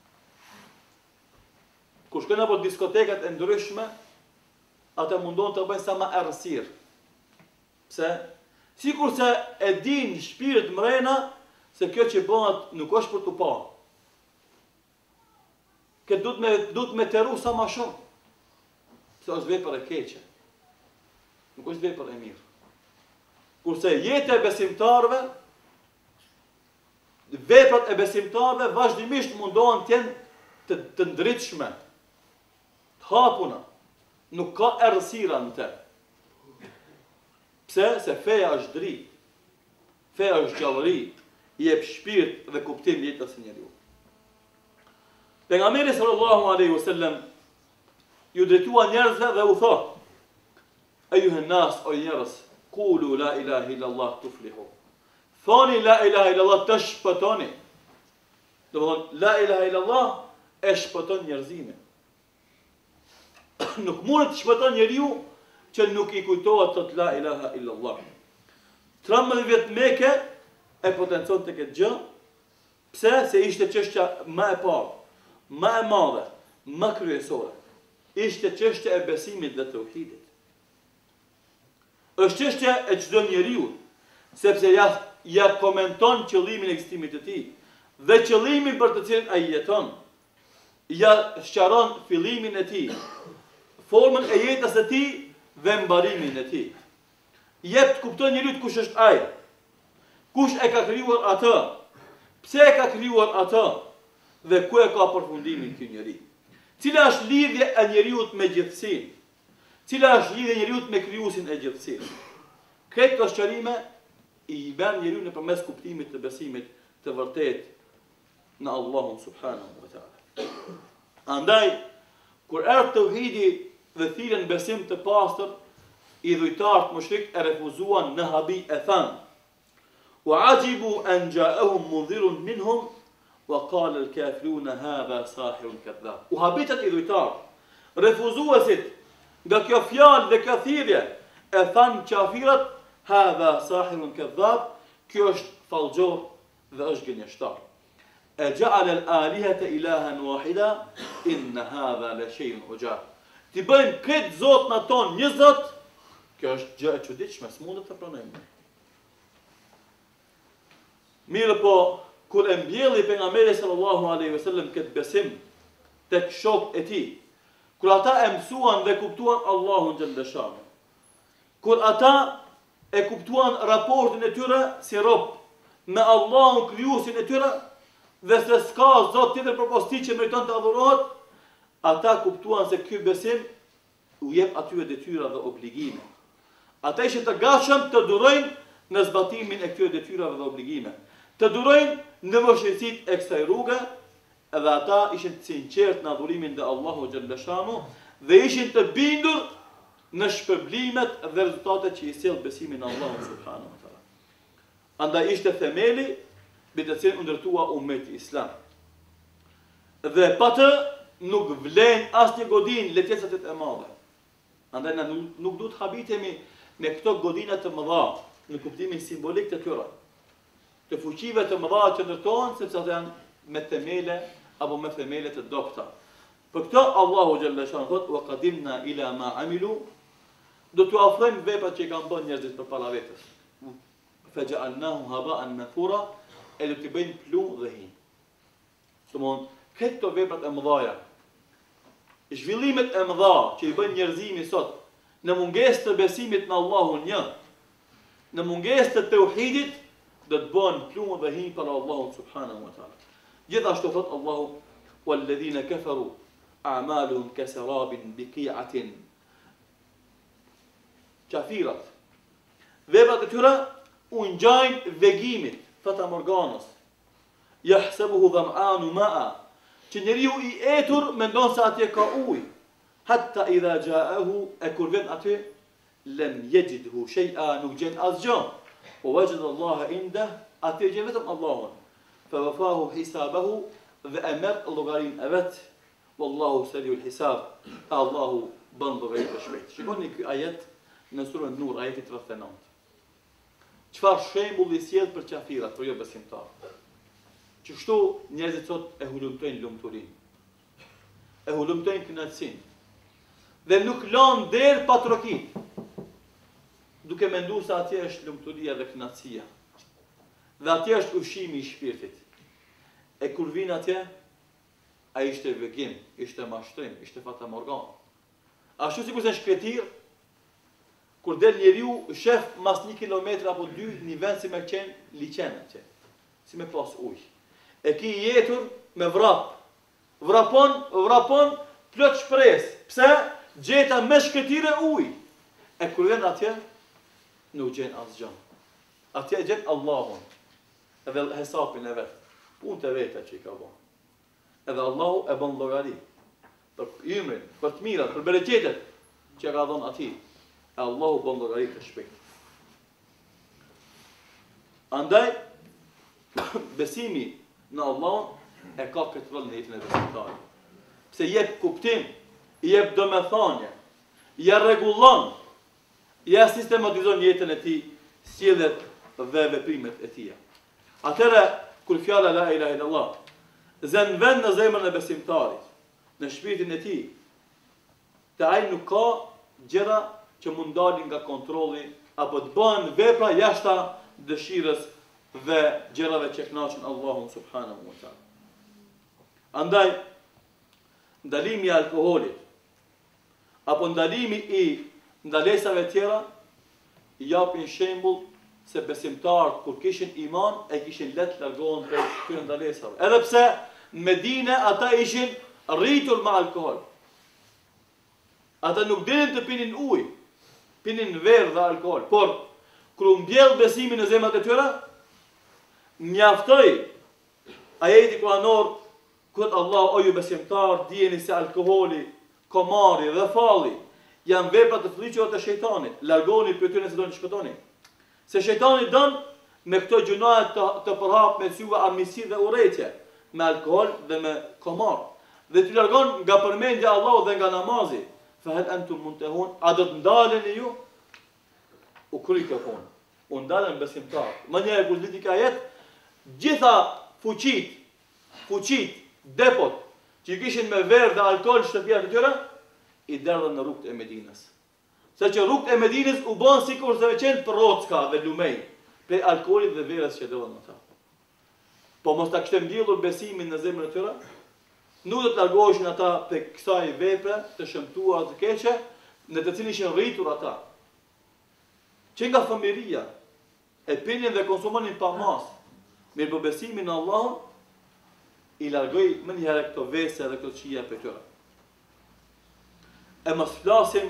Kur shkojnë në diskotekat e ndryshme, ata mundon të bëjnë sa më errësirë. Pse? Sikur se e din shpirt mrena se kjo që bëhet nuk është për tu pa. Këtë duhet me teru sa më shumë. Se është vepër e keqe. Nuk është vepër e mirë. Kurse jeta e besimtarëve, veprat e besimtarëve vazhdimisht mundohen të jenë të ndritshme, të hapuna. Nuk ka errësira në te. Pse? Se feja është dritë. Feja është gjallëri, i jep shpirt dhe kuptim jetës së njeriu. Pejgamberi sallallahu alaihi wasallam ju drejtua njerëzve dhe u thotë: "Ejuhen nas, o njerëz, qulu la ilaha illallah tuflihu." Thoni la ilaha illallah të shpëtoni. Do të thonë la ilaha illallah e shpëton njerëzimin. Nuk mund të shpëton njeriu që nuk i kujtohet thot la ilaha illallah. 13 vjet Mekë e potencon të këtë gjë. Pse? Se ishte çështja më e parë, më e madhe, më kryesore. Ishte çështja e besimit dhe tauhidit. Është çështja e çdo njeriu, sepse ja komenton qëllimin e ekzistimit të tij dhe qëllimin për të cilin ai jeton. Ja sqaron fillimin e tij, formën e jetës së tij dhe mbarimin e tij. Jep të kupton njeriu kush është ai. Kush e ka krijuar atë? Pse e ka krijuar atë? Dhe ku e ka përfundimin ky njeri? Cila është lidhja e njeriu me gjithësinë? Cila është lidhja e njeriu me krijuesin e gjithësisë? Këto sqarime i bën njeriu nëpërmes kuptimit të besimit të vërtetë në Allahun subhanahu wa taala. Andaj kur erdhi tauhidi dhe thirrën besim të pastër, idhujtarët mushrik e refuzuan në habi e thanë: "Wa ajibu an ja'ahum mundhirun minhum wa qala al-kafiruna hadha sahirun kadhab." U habitat idhujtarët, refuzuesit nga kjo fjalë dhe kjo thirrje, e thanë qafirat, hadha sahirun kadhab, kjo është fallxor dhe është gënjeshtar. E ja'ala al-alihata ilahan wahida, inna hadha la shay'un ujab. Ti bëjmë këtë zot në ton një zot, kjo është gjë e çuditshme, s'mundet të pranojmë. Mirë po, kur e mbjelli pejgamberi sallallahu alaihi wasallam këtë besim tek shokët e tij, kur ata e mësuan dhe kuptuan Allahun xhalla xhanu, kur ata e kuptuan raportin e tyre si rob me Allahun krijuesin e tyre dhe se s'ka zot tjetër përpos tij që meriton të adhurohet, ata kuptuan se ky besim u jep atyre detyra dhe obligime. Ata ishin të gatshëm të durojnë në zbatimin e këtyre detyrave dhe obligime, të durojnë në vështirësitë e kësaj rruge, edhe ata ishin të sinqertë në adhurimin dhe Allahu xhalla xhanu dhe ishin të bindur në shpërblimet dhe rezultatet që i sjell besimi në Allahun subhanahu wa taala. Andaj ishte themeli mbi të cilin u ndërtua ummeti islam. Dhe pa të nuk vlen asnjë godinë lehtësat e mëdha. Andaj na nuk duhet habitemi me këto godina të mëdha në kuptimin simbolik të tyre, të fuqive të mëdha që ndërtohen sepse ata janë me themele apo me themele të dobta. Për këto Allahu xhalla xhanu thot: "Wa qadimna ila ma amilu", do t'u ofrojmë veprat që i kanë bërë njerëzit përpara vetes. Faja'alnahu haba'an manthura, e do t'i bëjmë pluhë dhe hi. Domthon, këto veprat e mëdha, zhvillimet e mëdha që i bën njerëzimi sot, në mungesë të besimit në Allahun një, në mungesë të tauhidit, do të bëhen pluhë dhe hi për Allahun subhanahu wa taala. Gjithashtu thot Allahu: "Walladhina kafaru a'maluhum kasarabin biqi'atin", qafirat, veprat e tyre u ngjajnë vegimit, fata morganos, yahsabuhu dham'anu ma'a, që njeriu i etur mendon se atje ka ujë, hatta idha ja'ahu, e kur vjen aty, lam yajidhu shay'a, nuk gjen asgjë, wa wajada Allah indah, atje gjen vetëm Allahun, fa wafahu hisabahu, dhe e merr llogarin e vet, wallahu sari'ul hisab, Allahu bën llogari të shpejtë. Shikoni ky ajet në surën Nur, ajeti 39. Çfarë shembulli sjell për qafirat, për jo besimtar. Që kështu njerëzit sot e hulumtojnë lumturinë, e hulumtojnë kënaqësinë, dhe nuk lanë derë pa trokit, duke menduar se atje është lumturia dhe kënaqësia, dhe atje është ushqimi i shpirtit. E kur vin atje, ai ishte vegim, ishte mashtrim, ishte fatamorgan. Ashtu sikur se shkretir, kur del njeriu shef mas 1 kilometër apo 2 një vend si me qenë liqen atje, si me pas ujë. E ki jetur me vrap. Vrapon, plot shpresë. Pse? Gjeta me shkretire ujë. E kur vjen atje, nuk gjen asgjë. Atje gjen Allahun, edhe hesapin e vet, punët e veta që i ka bën. Edhe Allahu e bën llogari për ymrin, për të mirat, për bereqetet që ka dhënë atij. E Allahu bën llogari të shpejtë. Andaj besimi në Allahun e ka këtë rol në jetën e besimtarit. Pse jep kuptim, jep domethënie, ja rregullon, ja sistematizon jetën e tij, sjelljet dhe veprimet e tij. Atëra kur fjala la ilaha illallah zën vend në zemrën e besimtarit, në shpirtin e tij, të ai nuk ka gjëra që mund dalin nga kontrolli apo të bëhen vepra jashta dëshirës dhe gjërave që kënaqin Allahun subhanahu wa taala. Andaj ndalimi i alkoolit apo ndalimi i ndalesave tjera i japin shembull se besimtarët kur kishin iman e kishin let largohen prej këtyre ndalesave. Edhe pse në Medinë ata ishin rritur me alkool. Ata nuk dinin të pinin ujë, pinin verë dhe alkool, por kur u mbjell besimi në zemrat e tyre, mjaftoi ajeti kuranor kur Allah o ju besimtar, dijeni se alkooli, komari dhe falli janë vepra të fllihshme të shejtanit. Largoni prej tyre nëse doni të shpëtoni. Se shejtani don me këto gjunaje të përhap me syve armiqësi dhe urrëtie, me alkool dhe me komar. Dhe të largon nga përmendja e Allahut dhe nga namazi. Fa hal antum muntahun, a do të ndaleni ju? u kry kjo punë. U ndalën besimtarët. Më njëherë kur leti ka jetë, gjitha fuqit, depot, që kishin me verë dhe alkohol shtëpiat e tyre, i derdhën në rrugët e Medinës. Se që rrugët e Medinës u bën sikur se me qenë Procka dhe Lumej, prej alkoolit dhe verës që derdhën ata. Po mos ta kishte mbjellur besimin në zemrën e tyre, nuk do të largoheshin ata prej kësaj vepre të shëmtuar të keqe, në të cilin ishin rritur ata. Që nga fëmijëria e pinin dhe konsumonin pa mas, mirë për besimin në Allahun, i largoj më njëherë këto vese dhe këto qija për tyre. E mos flasim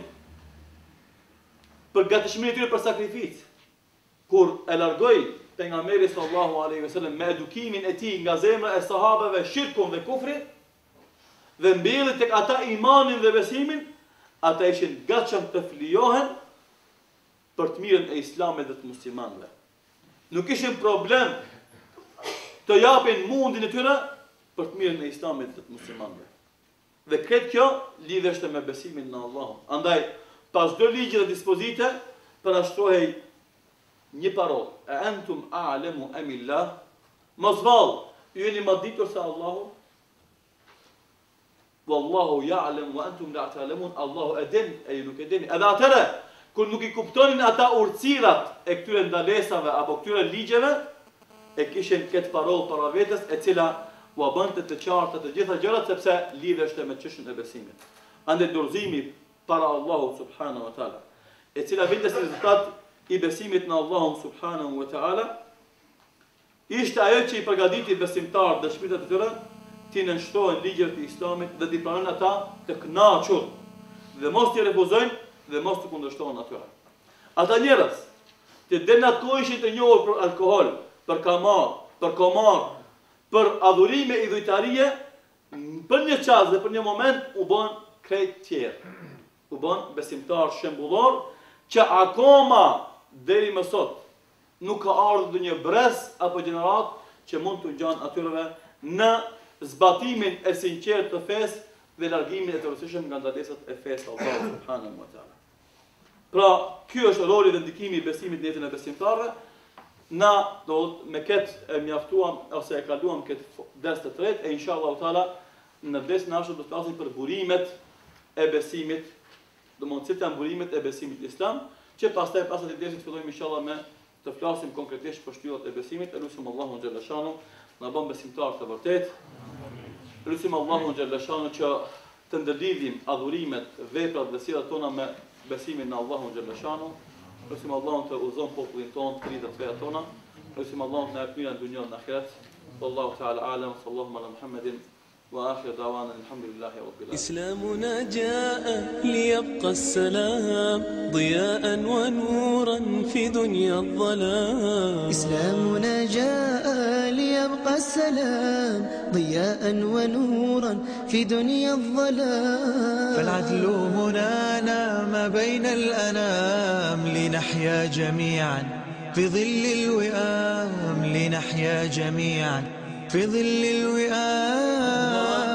për gatishmërinë e tyre për sakrificë, kur e largoj pejgamberi sallallahu alaihi wasallam me edukimin e tij nga zemra e sahabeve shirkun dhe kufrin, dhe mbjellit tek ata imanin dhe besimin, ata ishin gatshëm të flijohen për të mirën e Islamit dhe të muslimanëve. Nuk ishin problem të japin mundin e tyre për të mirën e Islamit dhe të muslimanëve. Dhe këtë kjo lidheshte me besimin në Allahun. Andaj, pas çdo ligji dhe dispozite, parashtrohej një parolë: "E antum a'lamu am illah?" Mos vallë, ju jeni më ditur se Allahu? Wallahu ya'lam wa antum la ta'lamun. Allahu e din, e ju nuk e dini. Edhe atëre, kur nuk i kuptonin ata urtësirat e këtyre ndalesave apo këtyre ligjeve, e kishin këtë parolë para vetes, e cila u bënte të qarta të gjitha gjërat, sepse lidheshte me çështën e besimit. Andaj dorëzimi para Allahut subhanahu wa taala, e cila vinte si rezultat i besimit në Allahun subhanahu wa taala, ishte ajo që i përgatiti besimtarët dhe shpirtat e tyre të nënshtrohen ligjet e Islamit dhe të pranojnë ata të kënaqur dhe mos t'i refuzojnë dhe mos të kundërshtohen atyre. Ata njerëz që denatojshin të njohur për alkohol, për komar, për adhurime idhujtarie, për një çast dhe për një moment u bën krejt tjerë. U bën besimtar shembullor që akoma deri më sot nuk ka ardhur një brez apo gjenerat që mund të ngjan atyre në zbatimin e sinqert të fesë dhe largimin e të rrësishëm nga ndalesat e fesë Allahu subhanahu wa taala. Pra, ky është roli dhe ndikimi i besimit në jetën e besimtarëve. Na me këtë e mjaftuam ose e kaluam këtë ders të tretë, e inshallah taala në desin e ardhshëm do të flasim për burimet e besimit, domthonë cilat janë burimet e besimit islam, që pastaj pas atij dersi fillojmë inshallah me të flasim konkretisht për shtyllat e besimit. Elusim Allahun xhalla shanu na bën besimtar të vërtet. Elusim Allahun xhalla shanu që të ndëlidhim adhurimet, veprat dhe sjelljet tona me besimin në Allahun xhalla shanu. Elusim Allahun të udhëzon popullin tonë, të rritë feja tona. Elusim Allahun të na jap mirën në dunjën dhe ahiret. Wallahu ta'ala a'lam. Sallallahu ala Muhammedin. وآخر دعوانا الحمد لله رب العالمين. إسلامنا جاء ليبقى السلام ضياء ونورا في دنيا الظلام. إسلامنا جاء ليبقى السلام ضياء ونورا في دنيا الظلام. فالعدل هنا نام بين الأنام لنحيا جميعا في ظل الوئام. لنحيا جميعا في ظل الوئام.